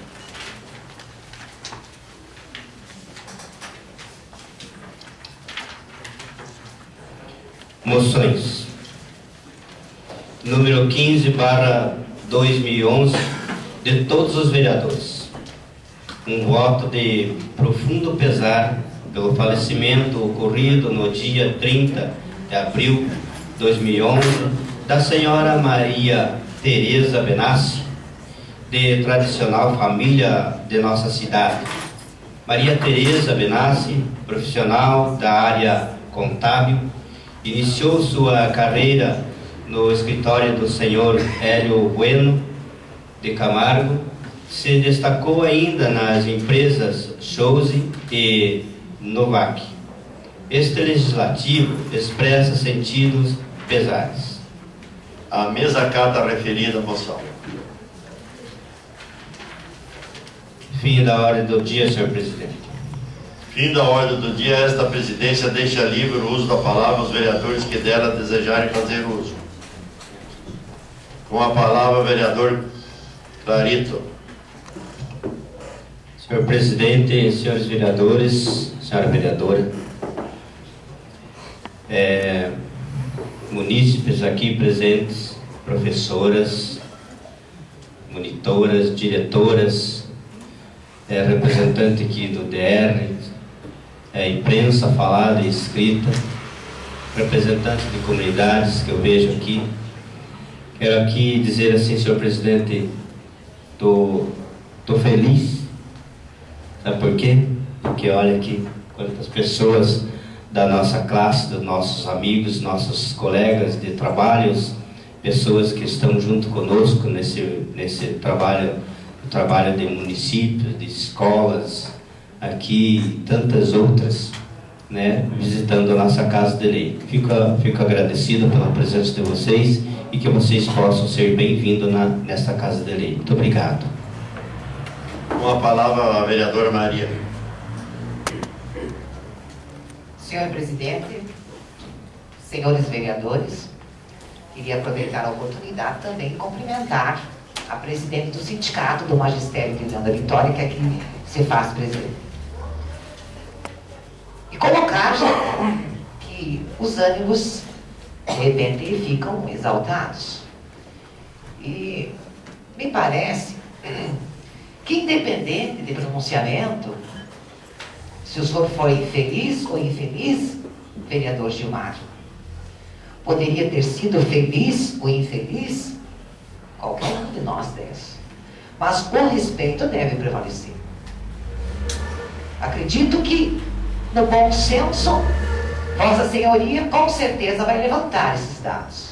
moções. Número 15/2011 de todos os vereadores. Um voto de profundo pesar pelo falecimento ocorrido no dia 30 de abril de 2011 da senhora Maria Tereza Benassi, de tradicional família de nossa cidade. Maria Tereza Benassi, profissional da área contábil, iniciou sua carreira no escritório do senhor Hélio Bueno de Camargo, se destacou ainda nas empresas Chose e Novak. Este legislativo expressa sentidos pesares. A mesa acata a referida moção. Fim da ordem do dia, senhor presidente. Fim da ordem do dia, esta presidência deixa livre o uso da palavra aos vereadores que dela desejarem fazer uso. Com a palavra, vereador Clarito. Senhor presidente, senhores vereadores, senhora vereadora, munícipes aqui presentes, professoras, monitoras, diretoras, representante aqui do DR, imprensa falada e escrita, representantes de comunidades que eu vejo aqui. Quero aqui dizer assim, senhor presidente, tô feliz. Sabe por quê? Porque olha aqui quantas pessoas da nossa classe, dos nossos amigos, nossos colegas de trabalhos, pessoas que estão junto conosco nesse trabalho de municípios, de escolas, aqui e tantas outras, né, visitando a nossa Casa de Lei. Fico agradecido pela presença de vocês e que vocês possam ser bem-vindos nesta Casa de Lei. Muito obrigado. Com a palavra a vereadora Maria. Senhor presidente, senhores vereadores, queria aproveitar a oportunidade também de cumprimentar a presidente do Sindicato do Magistério de União da Vitória, que aqui se faz presente. E colocar que os ânimos, de repente, ficam exaltados. E me parece que, independente de pronunciamento, se o senhor foi feliz ou infeliz, vereador Gilmar, poderia ter sido feliz ou infeliz, qualquer um de nós 10. Mas o respeito deve prevalecer. Acredito que, no bom senso, Vossa Senhoria com certeza vai levantar esses dados.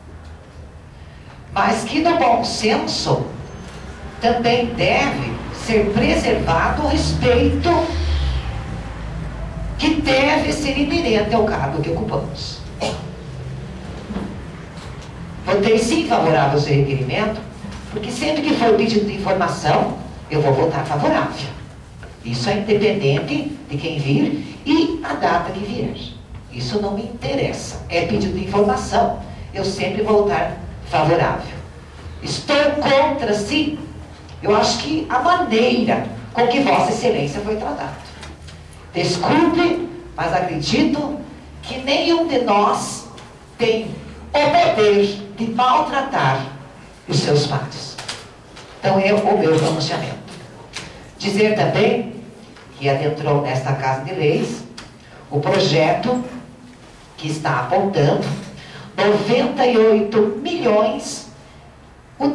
Mas que, no bom senso, também deve ser preservado o respeito que deve ser inerente ao cargo que ocupamos. Votei sim favorável ao seu requerimento, porque sempre que for pedido de informação, eu vou votar favorável. Isso é independente de quem vir e a data que vier. Isso não me interessa. É pedido de informação, eu sempre vou votar favorável. Estou contra, sim. Eu acho que a maneira com que Vossa Excelência foi tratado. Desculpe, mas acredito que nenhum de nós tem o poder de maltratar os seus pares. Então é o meu pronunciamento. Dizer também que adentrou nesta Casa de Leis o projeto que está apontando 98 milhões o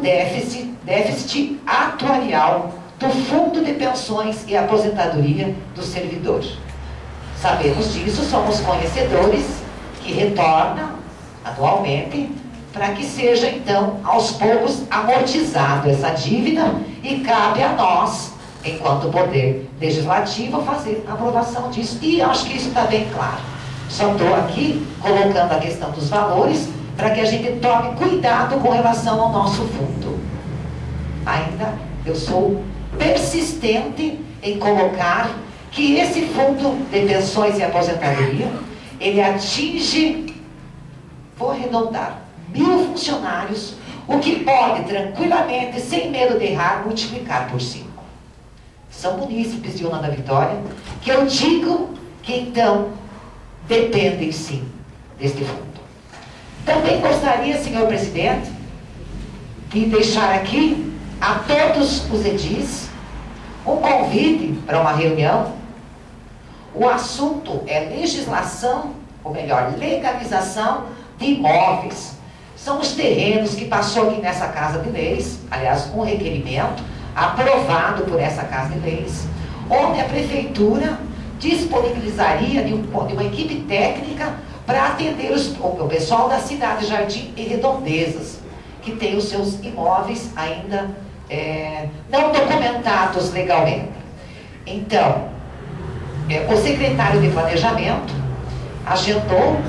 déficit atuarial do Fundo de Pensões e Aposentadoria do Servidor. Sabemos disso, somos conhecedores que retorna anualmente para que seja então aos poucos amortizado essa dívida e cabe a nós, enquanto poder legislativo, fazer a aprovação disso. E acho que isso está bem claro. Só estou aqui colocando a questão dos valores para que a gente tome cuidado com relação ao nosso fundo. Ainda eu sou persistente em colocar que esse fundo de pensões e aposentadoria, ele atinge, vou arredondar, 1000 funcionários, o que pode tranquilamente, sem medo de errar, multiplicar por 5. São munícipes de União da Vitória que eu digo que então dependem sim deste fundo. Também gostaria, senhor presidente, de deixar aqui a todos os edis um convite para uma reunião. O assunto é legislação, ou melhor, legalização de imóveis. São os terrenos que passou aqui nessa Casa de Leis, aliás, um requerimento aprovado por essa Casa de Leis, onde a Prefeitura disponibilizaria de uma equipe técnica para atender o pessoal da cidade de Jardim e Redondezas, que tem os seus imóveis ainda não documentados legalmente. Então, o secretário de Planejamento agendou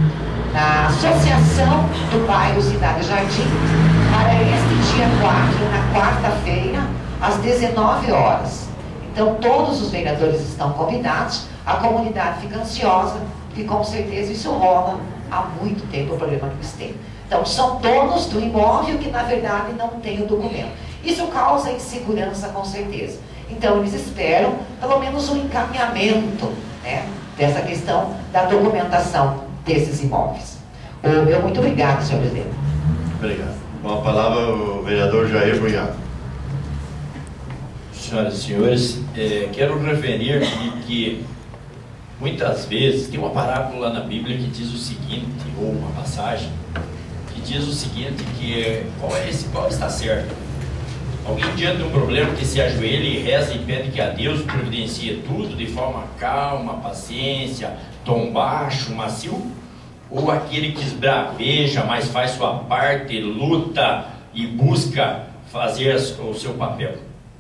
na Associação do Bairro Cidade Jardim para este dia 4, na quarta-feira, às 19 horas. Então, todos os vereadores estão convidados, a comunidade fica ansiosa, porque com certeza isso rola há muito tempo, o problema que eles têm. Então, são donos do imóvel que, na verdade, não tem o documento. Isso causa insegurança, com certeza. Então, eles esperam, pelo menos, um encaminhamento, né, dessa questão da documentação desses imóveis. Meu muito obrigado, senhor presidente. Obrigado. Com a palavra, o vereador Jair Bunhaco. Senhoras e senhores, quero referir que muitas vezes tem uma parábola na Bíblia que diz o seguinte, ou uma passagem, que diz o seguinte, que qual está certo? Alguém diante de um problema que se ajoelha e reza e pede que a Deus providencie tudo de forma calma, paciência, tom baixo, macio? Ou aquele que esbraveja, mas faz sua parte, luta e busca fazer o seu papel?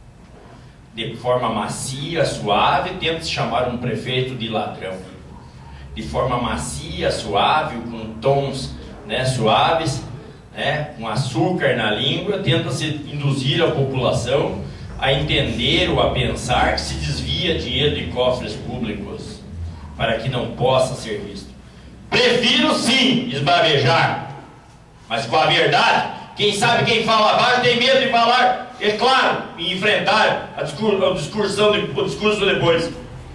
De forma macia, suave, tenta chamar um prefeito de ladrão. De forma macia, suave, com tons, né, suaves, né, com açúcar na língua, tenta-se induzir a população a entender ou a pensar que se desvia dinheiro de cofres públicos para que não possa ser visto. Prefiro sim esbravejar, mas com a verdade. Quem sabe quem fala baixo tem medo de falar, é claro, e enfrentar o discurso depois.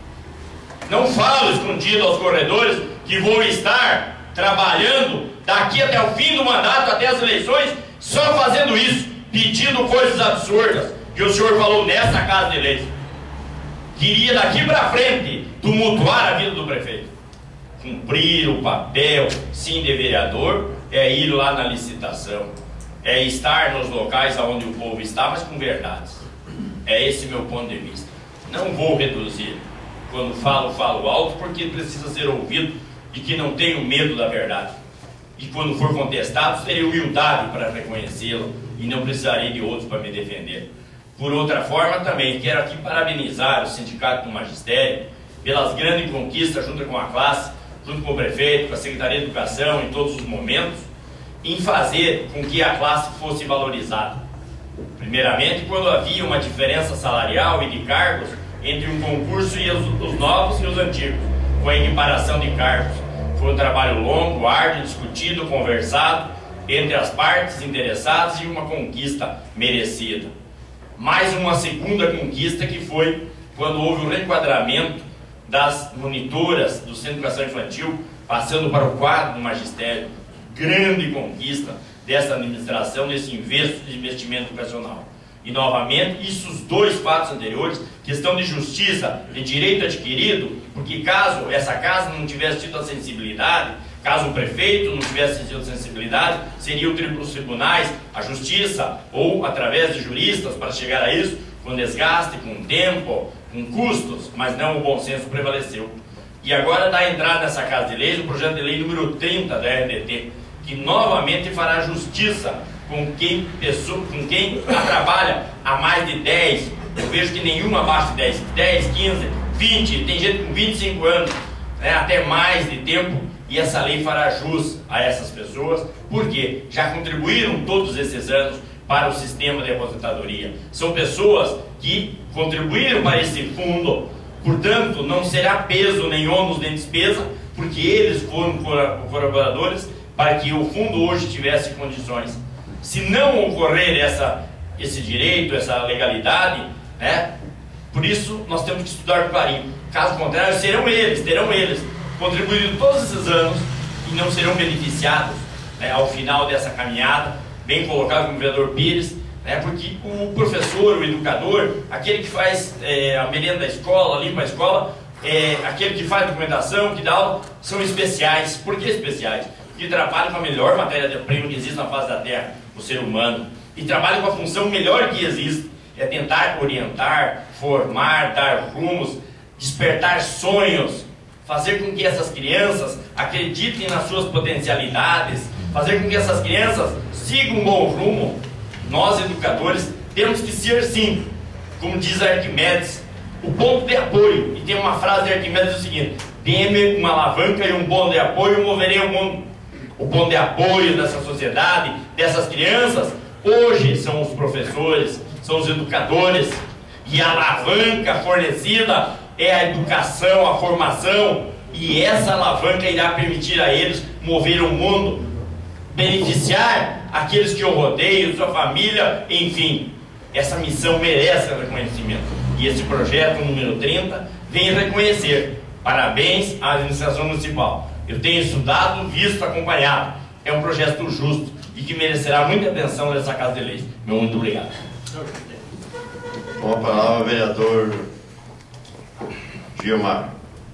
Não falo escondido aos corredores que vou estar trabalhando daqui até o fim do mandato, até as eleições, só fazendo isso, pedindo coisas absurdas que o senhor falou nessa Casa de Leis. Queria daqui para frente tumultuar a vida do prefeito. Cumprir o papel, sim, de vereador, é ir lá na licitação, é estar nos locais onde o povo está, mas com verdades. É esse meu ponto de vista. Não vou reduzir. Quando falo alto, porque precisa ser ouvido e que não tenho medo da verdade. E quando for contestado, terei humildade para reconhecê-la e não precisarei de outros para me defender. Por outra forma, também quero aqui parabenizar o Sindicato do Magistério pelas grandes conquistas junto com a classe, junto com o prefeito, com a Secretaria de Educação, em todos os momentos, em fazer com que a classe fosse valorizada. Primeiramente, quando havia uma diferença salarial e de cargos entre um concurso e os novos e os antigos, com a equiparação de cargos. Foi um trabalho longo, árduo, discutido, conversado entre as partes interessadas e uma conquista merecida. Mais uma segunda conquista que foi quando houve o reenquadramento das monitoras do Centro de Educação Infantil, passando para o quadro do magistério. Grande conquista dessa administração, nesse investimento educacional. E novamente, isso os dois fatos anteriores, questão de justiça, de direito adquirido, porque caso essa casa não tivesse tido a sensibilidade, caso o prefeito não tivesse tido a sensibilidade, seriam os tribunais, a justiça, ou através de juristas para chegar a isso, com desgaste, com tempo, com custos, mas não o bom senso prevaleceu. E agora dá entrada nessa Casa de Leis o projeto de lei número 30 da RDT, que novamente fará justiça com quem trabalha há mais de 10, eu vejo que nenhuma abaixo de 10, 15, 20, tem gente com 25 anos, né, até mais de tempo, e essa lei fará jus a essas pessoas, porque já contribuíram todos esses anos para o sistema de aposentadoria. São pessoas que contribuíram para esse fundo, portanto, não será peso nem ônus nem despesa, porque eles foram colaboradores para que o fundo hoje tivesse condições. Se não ocorrer esse direito, essa legalidade, né, por isso nós temos que estudar com carinho. Caso contrário, terão eles contribuído todos esses anos e não serão beneficiados, né, ao final dessa caminhada, bem colocado como o vereador Pires, né, porque o professor, o educador, aquele que faz a merenda da escola, limpa a escola, aquele que faz documentação, que dá aula, são especiais. Por que especiais? Porque trabalham com a melhor matéria-prima que existe na face da Terra, o ser humano, e trabalham com a função melhor que existe, é tentar orientar, formar, dar rumos, despertar sonhos, fazer com que essas crianças acreditem nas suas potencialidades, fazer com que essas crianças sigam um bom rumo. Nós, educadores, temos que ser, sim, como diz Arquimedes, o ponto de apoio. E tem uma frase de Arquimedes o seguinte: dê-me uma alavanca e um ponto de apoio, eu moverei o mundo. O ponto de apoio dessa sociedade, dessas crianças, hoje são os professores, são os educadores, e a alavanca fornecida é a educação, a formação, e essa alavanca irá permitir a eles mover o mundo, beneficiar aqueles que o rodeiam, sua família, enfim. Essa missão merece reconhecimento, e esse projeto número 30 vem reconhecer. Parabéns à administração municipal. Eu tenho estudado, visto, acompanhado. É um projeto justo e que merecerá muita atenção nessa Casa de Leis. Meu muito obrigado. Com a palavra, vereador Gilmar.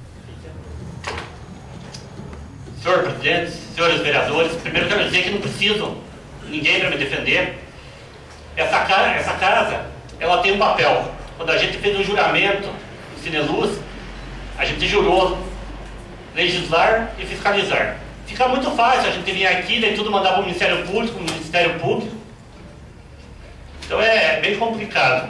Senhor presidente, senhores vereadores, primeiro quero dizer que não preciso ninguém para me defender. Essa casa, ela tem um papel. Quando a gente fez um juramento no Cineluz, a gente jurou legislar e fiscalizar. Fica muito fácil a gente vir aqui e tudo mandar para o Ministério Público, Então é bem complicado.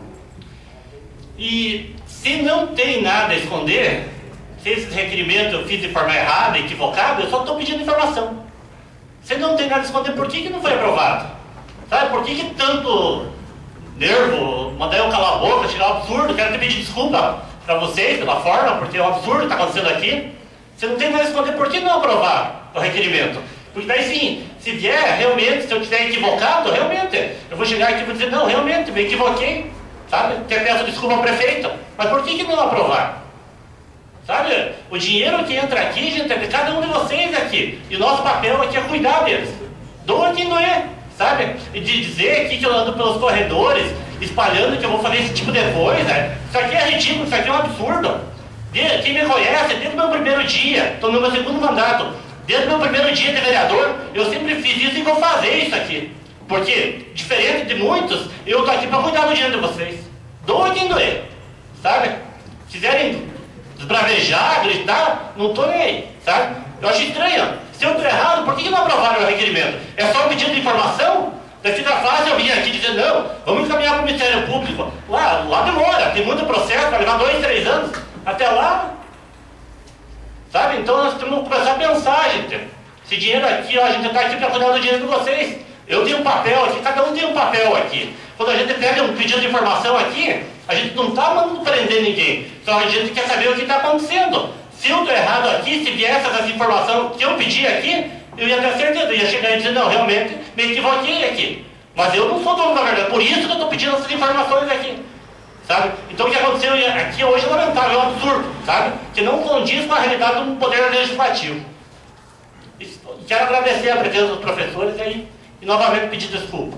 E se não tem nada a esconder, se esse requerimento eu fiz de forma errada, equivocada, eu só estou pedindo informação. Se não tem nada a esconder, por que não foi aprovado? Sabe, por que tanto nervo, mandar eu calar a boca, tirar o absurdo, quero te pedir desculpa para vocês pela forma, porque é um absurdo que está acontecendo aqui. Você não tem mais responder por que não aprovar o requerimento. Porque daí sim, se vier realmente, se eu estiver equivocado, realmente, eu vou chegar aqui e vou dizer, não, realmente, me equivoquei, sabe? Até peço desculpa ao prefeito, mas por que não aprovar? Sabe? O dinheiro que entra aqui, gente, é de cada um de vocês aqui. E o nosso papel aqui é cuidar deles. Doa quem não é, sabe? E de dizer aqui que eu ando pelos corredores, espalhando que eu vou fazer esse tipo de coisa, isso aqui é ridículo, isso aqui é um absurdo. Quem me conhece, desde o meu primeiro dia, estou no meu segundo mandato, desde o meu primeiro dia de vereador, eu sempre fiz isso e vou fazer isso aqui. Porque, diferente de muitos, eu estou aqui para cuidar do dinheiro de vocês. Doa quem doer, sabe? Se quiserem desbravejar, gritar, não estou nem aí, sabe? Eu acho estranho. Se eu estou errado, por que não aprovaram o requerimento? É só um pedido de informação? Daí fica fácil eu vir aqui dizer, não, vamos encaminhar para o Ministério Público. Lá demora, tem muito processo, vai levar 2, 3 anos. Até lá, sabe? Então nós temos que começar a pensar, gente. Esse dinheiro aqui, ó, a gente está aqui para cuidar do dinheiro de vocês. Eu tenho um papel aqui, cada um tem um papel aqui. Quando a gente pega um pedido de informação aqui, a gente não está mandando prender ninguém. Só a gente quer saber o que está acontecendo. Se eu estou errado aqui, se vier essas informações que eu pedi aqui, eu ia ter certeza, eu ia chegar e dizer, não, realmente me equivoquei aqui. Mas eu não sou dono da verdade, por isso que eu estou pedindo essas informações aqui. Sabe? Então o que aconteceu aqui hoje é lamentável, é um absurdo, sabe? Que não condiz com a realidade do poder legislativo. E quero agradecer a presença dos professores aí e novamente pedir desculpa.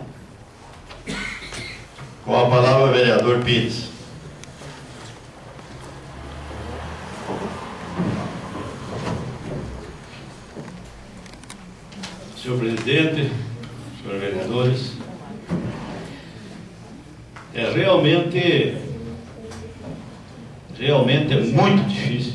Com a palavra o vereador Pires. Senhor presidente, senhores vereadores, realmente é muito difícil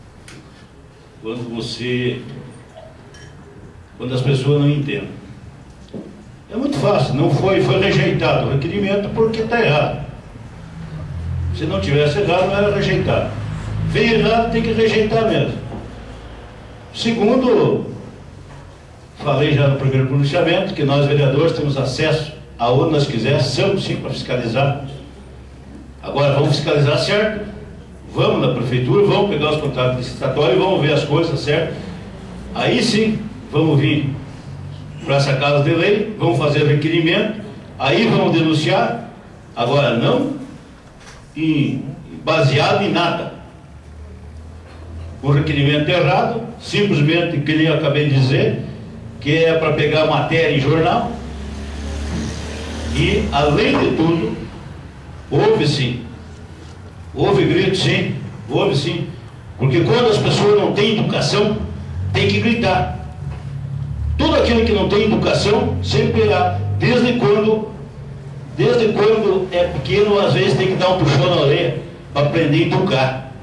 quando as pessoas não entendem. É muito fácil, foi rejeitado o requerimento porque está errado. Se não tivesse errado, não era rejeitado. Veio errado, tem que rejeitar mesmo. Segundo, falei já no primeiro pronunciamento, que nós vereadores temos acesso aonde nós quisermos, sim, para fiscalizar. Agora vamos fiscalizar certo, vamos na prefeitura, vamos pegar os contratos licitatórios, vamos ver as coisas certas. Aí sim, vamos vir para essa casa de lei, vamos fazer requerimento, aí vamos denunciar. Agora não baseado em nada. O requerimento errado, simplesmente, que nem eu acabei de dizer, que é para pegar matéria em jornal. E, além de tudo, houve grito sim, porque quando as pessoas não têm educação, tem que gritar. Tudo aquele que não tem educação, sempre irá, desde quando é pequeno, às vezes tem que dar um puxão na orelha, para aprender a educar.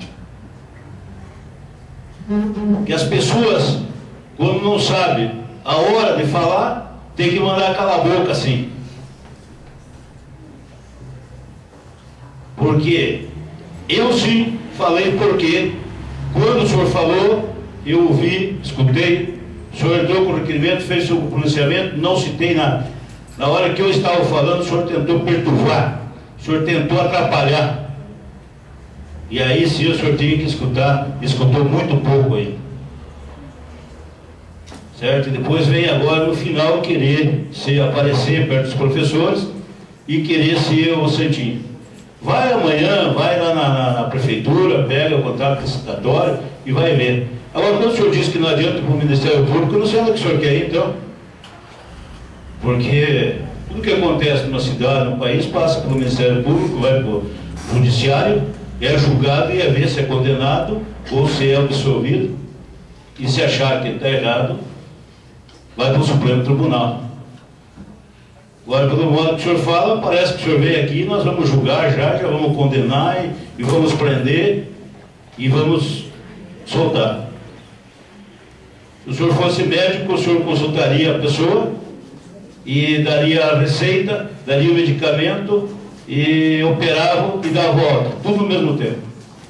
Que as pessoas, quando não sabem a hora de falar, tem que mandar calar a boca assim. Porque eu sim falei, porque quando o senhor falou, eu ouvi, escutei, o senhor entrou com o requerimento, fez seu pronunciamento, não citei nada. Na hora que eu estava falando, o senhor tentou perturbar, o senhor tentou atrapalhar. E aí sim o senhor tinha que escutar, escutou muito pouco aí. Certo? E depois vem agora no final querer aparecer perto dos professores e querer ser o santinho. Vai amanhã, vai lá na prefeitura, pega o contrato licitatório e vai ver. Agora, quando o senhor disse que não adianta para o Ministério Público, eu não sei onde que o senhor quer ir, então. Porque tudo que acontece numa cidade, num país, passa pelo Ministério Público, vai para o Judiciário, é julgado e é ver se é condenado ou se é absolvido. E se achar que está errado, vai para o Supremo Tribunal. Agora, pelo modo que o senhor fala, parece que o senhor veio aqui, nós vamos julgar já vamos condenar e vamos prender e vamos soltar. Se o senhor fosse médico, o senhor consultaria a pessoa e daria a receita, daria o medicamento e operava e dava a volta, tudo no mesmo tempo.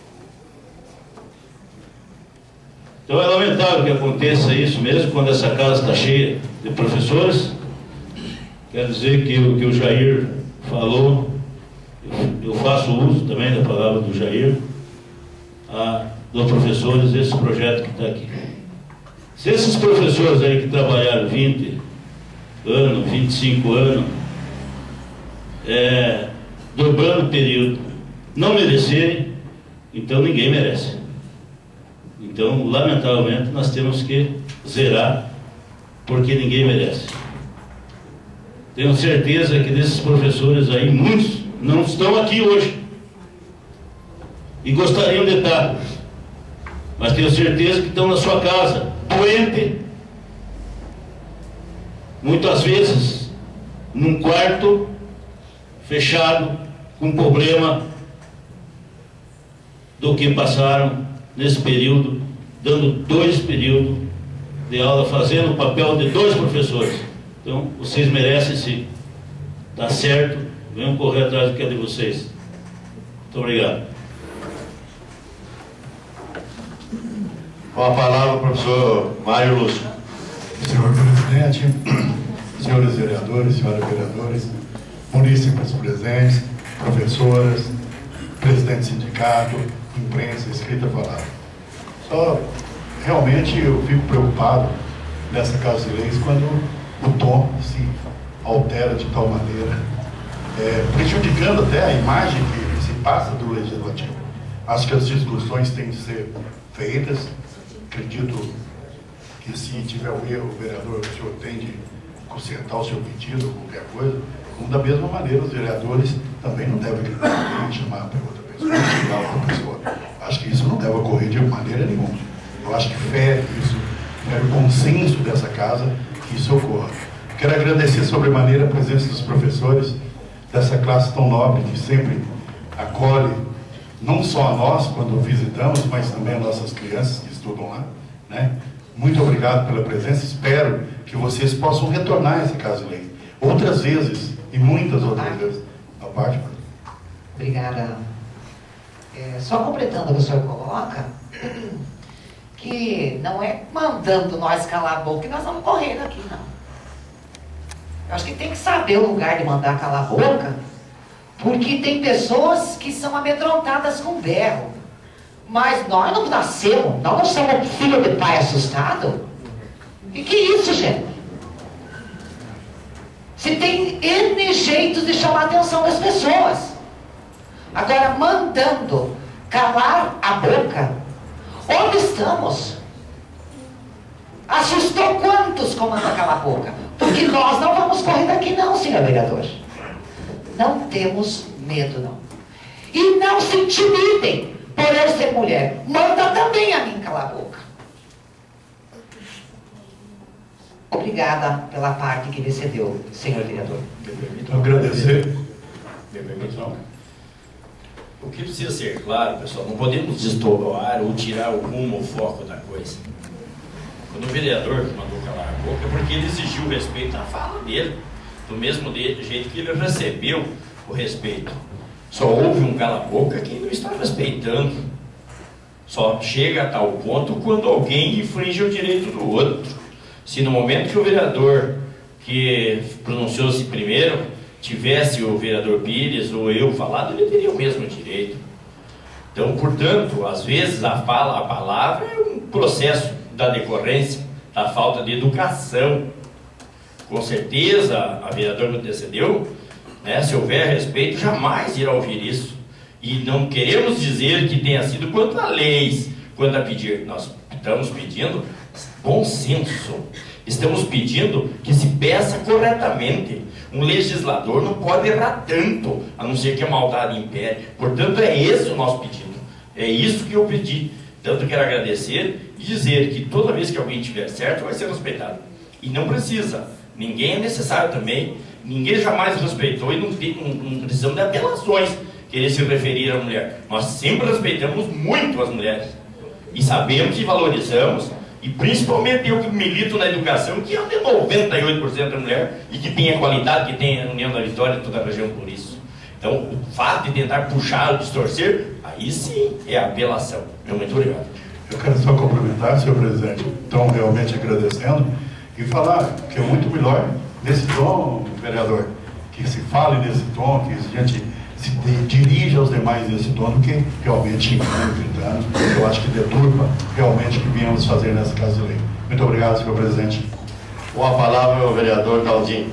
Então é lamentável que aconteça isso mesmo, quando essa casa está cheia de professores. Quero dizer que o Jair falou, faço uso também da palavra do Jair, dos professores, esse projeto que está aqui. Se esses professores aí que trabalharam 20 anos, 25 anos, dobrando o período, não merecerem, então ninguém merece. Então, lamentavelmente, nós temos que zerar, porque ninguém merece. Tenho certeza que desses professores aí, muitos não estão aqui hoje e gostariam de estar, mas tenho certeza que estão na sua casa, doente, muitas vezes num quarto fechado, com problema do que passaram nesse período, dando 2 períodos de aula, fazendo o papel de 2 professores. Então, vocês merecem, se dá certo, venham correr atrás do que é de vocês. Muito obrigado. Com a palavra o professor Mário Lúcio. Senhor presidente, senhores vereadores, senhoras vereadoras, munícipes presentes, professoras, presidente do sindicato, imprensa, escrita e falada. Só, realmente, eu fico preocupado nessa Casa de Leis quando o tom se altera de tal maneira, prejudicando até a imagem que se passa do Legislativo. Acho que as discussões têm de ser feitas. Acredito que se tiver um erro, o vereador, o senhor tem de consertar o seu pedido ou qualquer coisa, como da mesma maneira os vereadores também não devem chamar para outra pessoa, tirar outra pessoa. Acho que isso não deve ocorrer de maneira nenhuma. Eu acho que fere isso, fere o consenso dessa casa que isso ocorra. Quero agradecer sobremaneira a presença dos professores dessa classe tão nobre que sempre acolhe não só a nós quando visitamos, mas também as nossas crianças que estudam lá, né? Muito obrigado pela presença, espero que vocês possam retornar a essa Casa de Leis outras vezes, e muitas outras vezes. A parte. Obrigada. Só completando o que o senhor coloca, que não é mandando nós calar a boca que nós vamos correr daqui, não. Eu acho que tem que saber o lugar de mandar calar a boca, porque tem pessoas que são amedrontadas com berro. Mas nós não nascemos, nós não somos filho de pai assustado. E que isso, gente? Se tem N jeitos de chamar a atenção das pessoas. Agora, mandando calar a boca, onde estamos? Assustou quantos com mandar calar a boca? Porque nós não vamos correr daqui não, senhor vereador. Não temos medo, não. E não se intimidem por eu ser mulher. Manda também a mim calar a boca. Obrigada pela parte que me cedeu, senhor vereador. Agradecer. O que precisa ser claro, pessoal, não podemos destoar ou tirar o rumo, o foco da coisa. Quando o vereador mandou calar a boca, é porque ele exigiu o respeito à fala dele, do mesmo jeito que ele recebeu o respeito. Só houve um cala-boca quem não está respeitando. Só chega a tal ponto quando alguém infringe o direito do outro. Se no momento que o vereador que pronunciou-se primeiro tivesse o vereador Pires ou eu falado, ele teria o mesmo direito. Então, portanto, às vezes a palavra é um processo da decorrência, da falta de educação. Com certeza, a vereadora que antecedeu, né, se houver respeito, jamais irá ouvir isso. E não queremos dizer que tenha sido quanto a leis, quanto a pedir. Nós estamos pedindo bom senso. Estamos pedindo que se peça corretamente. Um legislador não pode errar tanto, a não ser que a maldade impere. Portanto, é esse o nosso pedido. É isso que eu pedi. Tanto quero agradecer e dizer que toda vez que alguém tiver certo, vai ser respeitado. E não precisa. Ninguém é necessário também. Ninguém jamais respeitou e não precisamos de apelações querer se referir à mulher. Nós sempre respeitamos muito as mulheres. E sabemos e valorizamos. E principalmente eu que milito na educação, que é de 98% da mulher e que tem a qualidade que tem a União da Vitória e toda a região por isso. Então, o fato de tentar puxar ou distorcer, aí sim é apelação. Muito obrigado. Eu quero só complementar, senhor presidente, então realmente agradecendo e falar que é muito melhor nesse tom, vereador, que se fale nesse tom, que a gente se dirige aos demais nesse dono que realmente xingando, gritando, eu acho que deturpa realmente o que viemos fazer nessa casa de lei. Muito obrigado, senhor presidente. Com a palavra o vereador Daldim.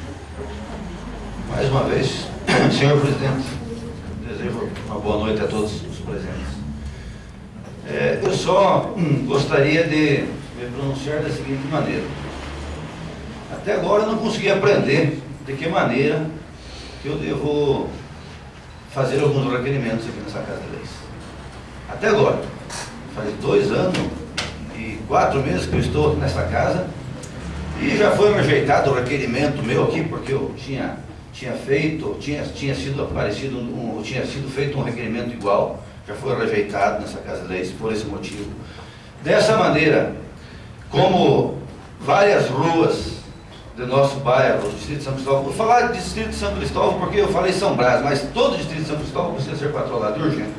Mais uma vez, senhor presidente, desejo uma boa noite a todos os presentes. Eu só gostaria de me pronunciar da seguinte maneira. Até agora eu não consegui aprender de que maneira que eu devo fazer alguns requerimentos aqui nessa Casa de Leis. Até agora. Faz 2 anos e 4 meses que eu estou nessa casa e já foi rejeitado o requerimento meu aqui, porque eu tinha sido feito um requerimento igual, já foi rejeitado nessa Casa de Leis por esse motivo. Dessa maneira, como várias ruas do nosso bairro, o Distrito de São Cristóvão, vou falar de Distrito de São Cristóvão porque eu falei São Brás, mas todo o Distrito de São Cristóvão precisa ser patrolado urgente.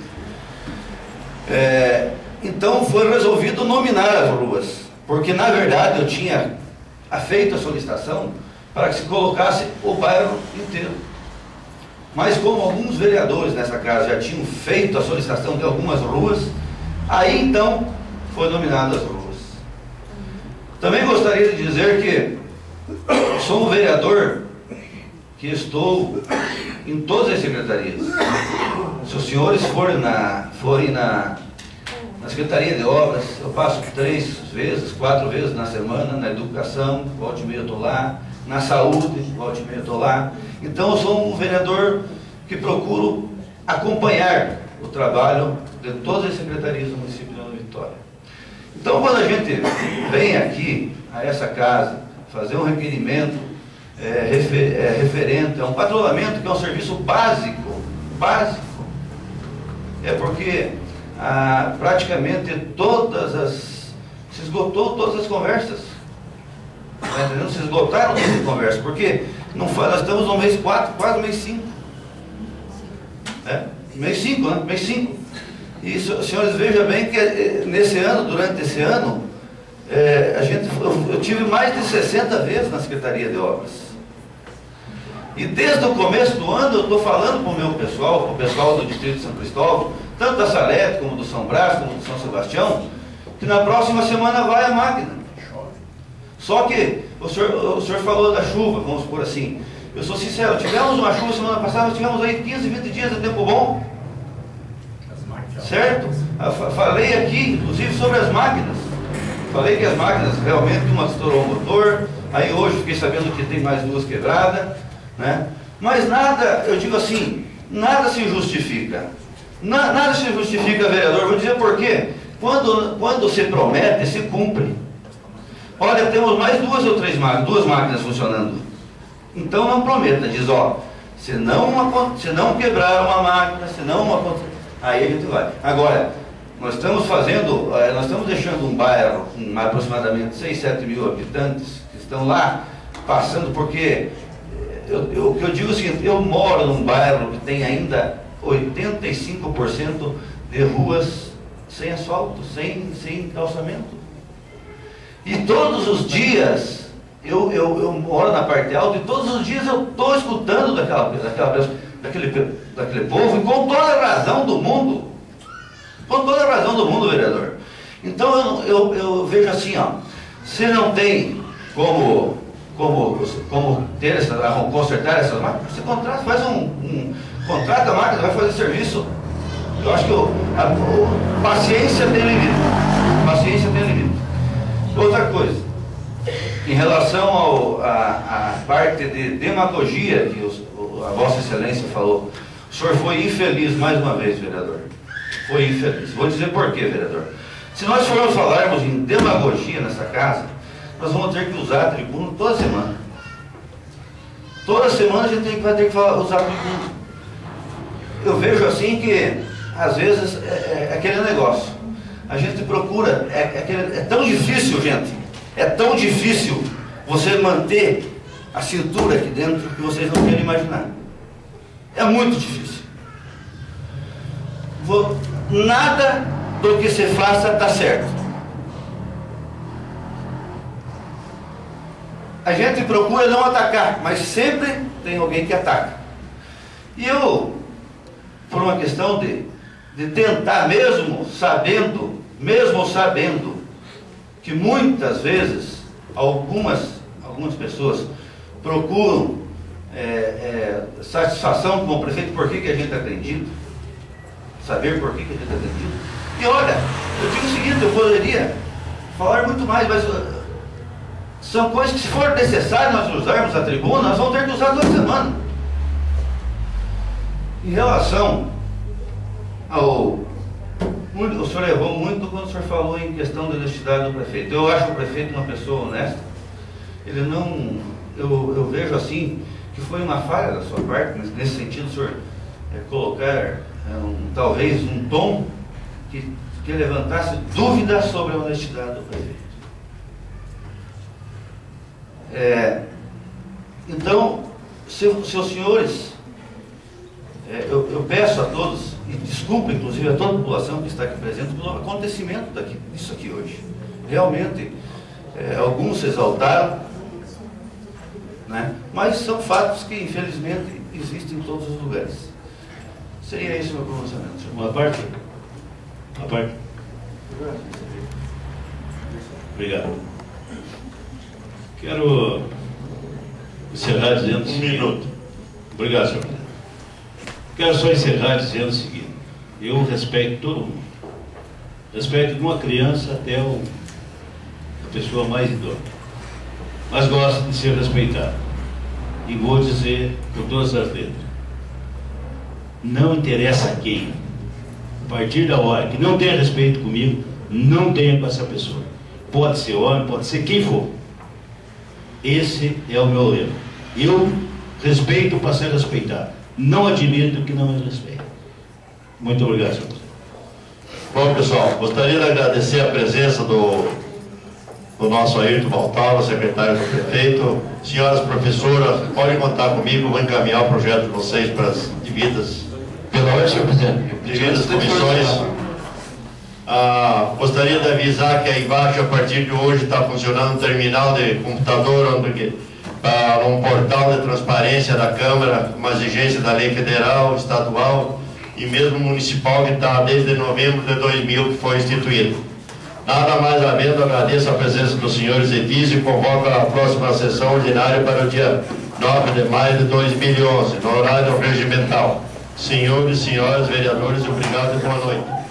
Então foi resolvido nominar as ruas, porque na verdade eu tinha feito a solicitação para que se colocasse o bairro inteiro. Mas como alguns vereadores nessa casa já tinham feito a solicitação de algumas ruas, aí então foi nominado as ruas. Também gostaria de dizer que sou um vereador que estou em todas as secretarias. Se os senhores forem na Secretaria de Obras, eu passo 3 vezes, 4 vezes na semana, na educação, volta e meia eu estou lá, na saúde, volta e meia eu estou lá. Então eu sou um vereador que procuro acompanhar o trabalho de todas as secretarias do município de Nova Vitória. Então quando a gente vem aqui a essa casa fazer um requerimento referente a um patrulhamento que é um serviço básico, é porque praticamente se esgotou todas as conversas. Está entendendo? Se esgotaram todas as conversas, porque nós estamos no mês 4, quase mês 5. Mês 5, né? Mês 5. E senhores, vejam bem que nesse ano, durante esse ano, eu tive mais de 60 vezes na Secretaria de Obras. E desde o começo do ano eu estou falando com o meu pessoal, com o pessoal do Distrito de São Cristóvão, tanto da Salete, como do São Brás, como do São Sebastião, que na próxima semana vai a máquina. Só que o senhor falou da chuva, vamos por assim. Eu sou sincero, tivemos uma chuva semana passada, nós tivemos aí 15, 20 dias de tempo bom. Certo? Falei aqui, inclusive, sobre as máquinas. Falei que as máquinas realmente uma estourou o motor, aí hoje fiquei sabendo que tem mais 2 quebradas, né? Mas nada, eu digo assim, nada se justifica. Nada se justifica, vereador. Vou dizer por quê. Quando se promete, se cumpre. Olha, temos mais 2 ou 3 máquinas, 2 máquinas funcionando. Então não prometa, diz, se não quebrar uma máquina, aí a gente vai. Agora, nós estamos deixando um bairro com aproximadamente 6, 7 mil habitantes que estão lá passando, porque o que eu digo é o seguinte, eu moro num bairro que tem ainda 85% de ruas sem asfalto, sem calçamento. E todos os dias, eu moro na parte alta, e todos os dias eu estou escutando daquele povo, e com toda a razão do mundo. Com toda a razão do mundo, vereador. Então eu vejo assim, se não tem como consertar essas máquinas, você contrata, faz contrata a máquina, vai fazer serviço. Eu acho que paciência tem limite. Paciência tem limite. Outra coisa, em relação à parte de demagogia que a Vossa Excelência falou, o senhor foi infeliz mais uma vez, vereador. Foi infeliz. Vou dizer por quê, vereador. Se nós formos falarmos em demagogia nessa casa, nós vamos ter que usar a tribuna toda semana. Toda semana a gente vai ter que usar a tribuna. Eu vejo assim que, às vezes, é aquele negócio. A gente procura, é tão difícil, gente, é tão difícil você manter a cintura aqui dentro que vocês não querem imaginar. É muito difícil. Nada do que se faça está certo. A gente procura não atacar, mas sempre tem alguém que ataca. E eu por uma questão de tentar, mesmo sabendo que muitas vezes algumas pessoas procuram satisfação com o prefeito, por que a gente acredita, saber por que a gente acredita. E olha, eu digo o seguinte, eu poderia falar muito mais, mas são coisas que, se for necessário nós usarmos a tribuna, nós vamos ter que usar 2 semanas. Em relação o senhor errou muito quando o senhor falou em questão da honestidade do prefeito. Eu acho o prefeito uma pessoa honesta. Ele não... Eu vejo assim que foi uma falha da sua parte, mas nesse sentido o senhor colocar talvez um tom que levantasse dúvidas sobre a honestidade do prefeito. Então, seus senhores, eu peço a todos, e desculpo inclusive a toda a população que está aqui presente pelo acontecimento disso aqui hoje. Realmente, alguns se exaltaram, né? Mas são fatos que infelizmente existem em todos os lugares. Seria esse o meu pronunciamento, senhor. Uma parte? Obrigado. Quero encerrar dizendo... Um minuto. Obrigado, senhor. Quero só encerrar dizendo o seguinte: eu respeito todo mundo. Respeito de uma criança até a pessoa mais idosa. Mas gosto de ser respeitado. E vou dizer com todas as letras: não interessa quem. A partir da hora que não tenha respeito comigo, não tenha com essa pessoa. Pode ser homem, pode ser quem for. Esse é o meu lema. Eu respeito para ser respeitado. Não admito que não me respeite. Muito obrigado, senhor. Bom, pessoal, gostaria de agradecer a presença do nosso Ayrton Baltava, secretário do prefeito. Senhoras professoras, podem contar comigo, vou encaminhar o projeto de vocês para as devidas comissões. Gostaria de avisar que aí embaixo, a partir de hoje, está funcionando um terminal de computador, para um portal de transparência da Câmara, uma exigência da lei federal, estadual e mesmo municipal, que está desde novembro de 2000 que foi instituído. Nada mais havendo, agradeço a presença dos senhores edis e convoco a próxima sessão ordinária para o dia 9 de maio de 2011, no horário regimental. Senhores e senhoras vereadores, obrigado e boa noite.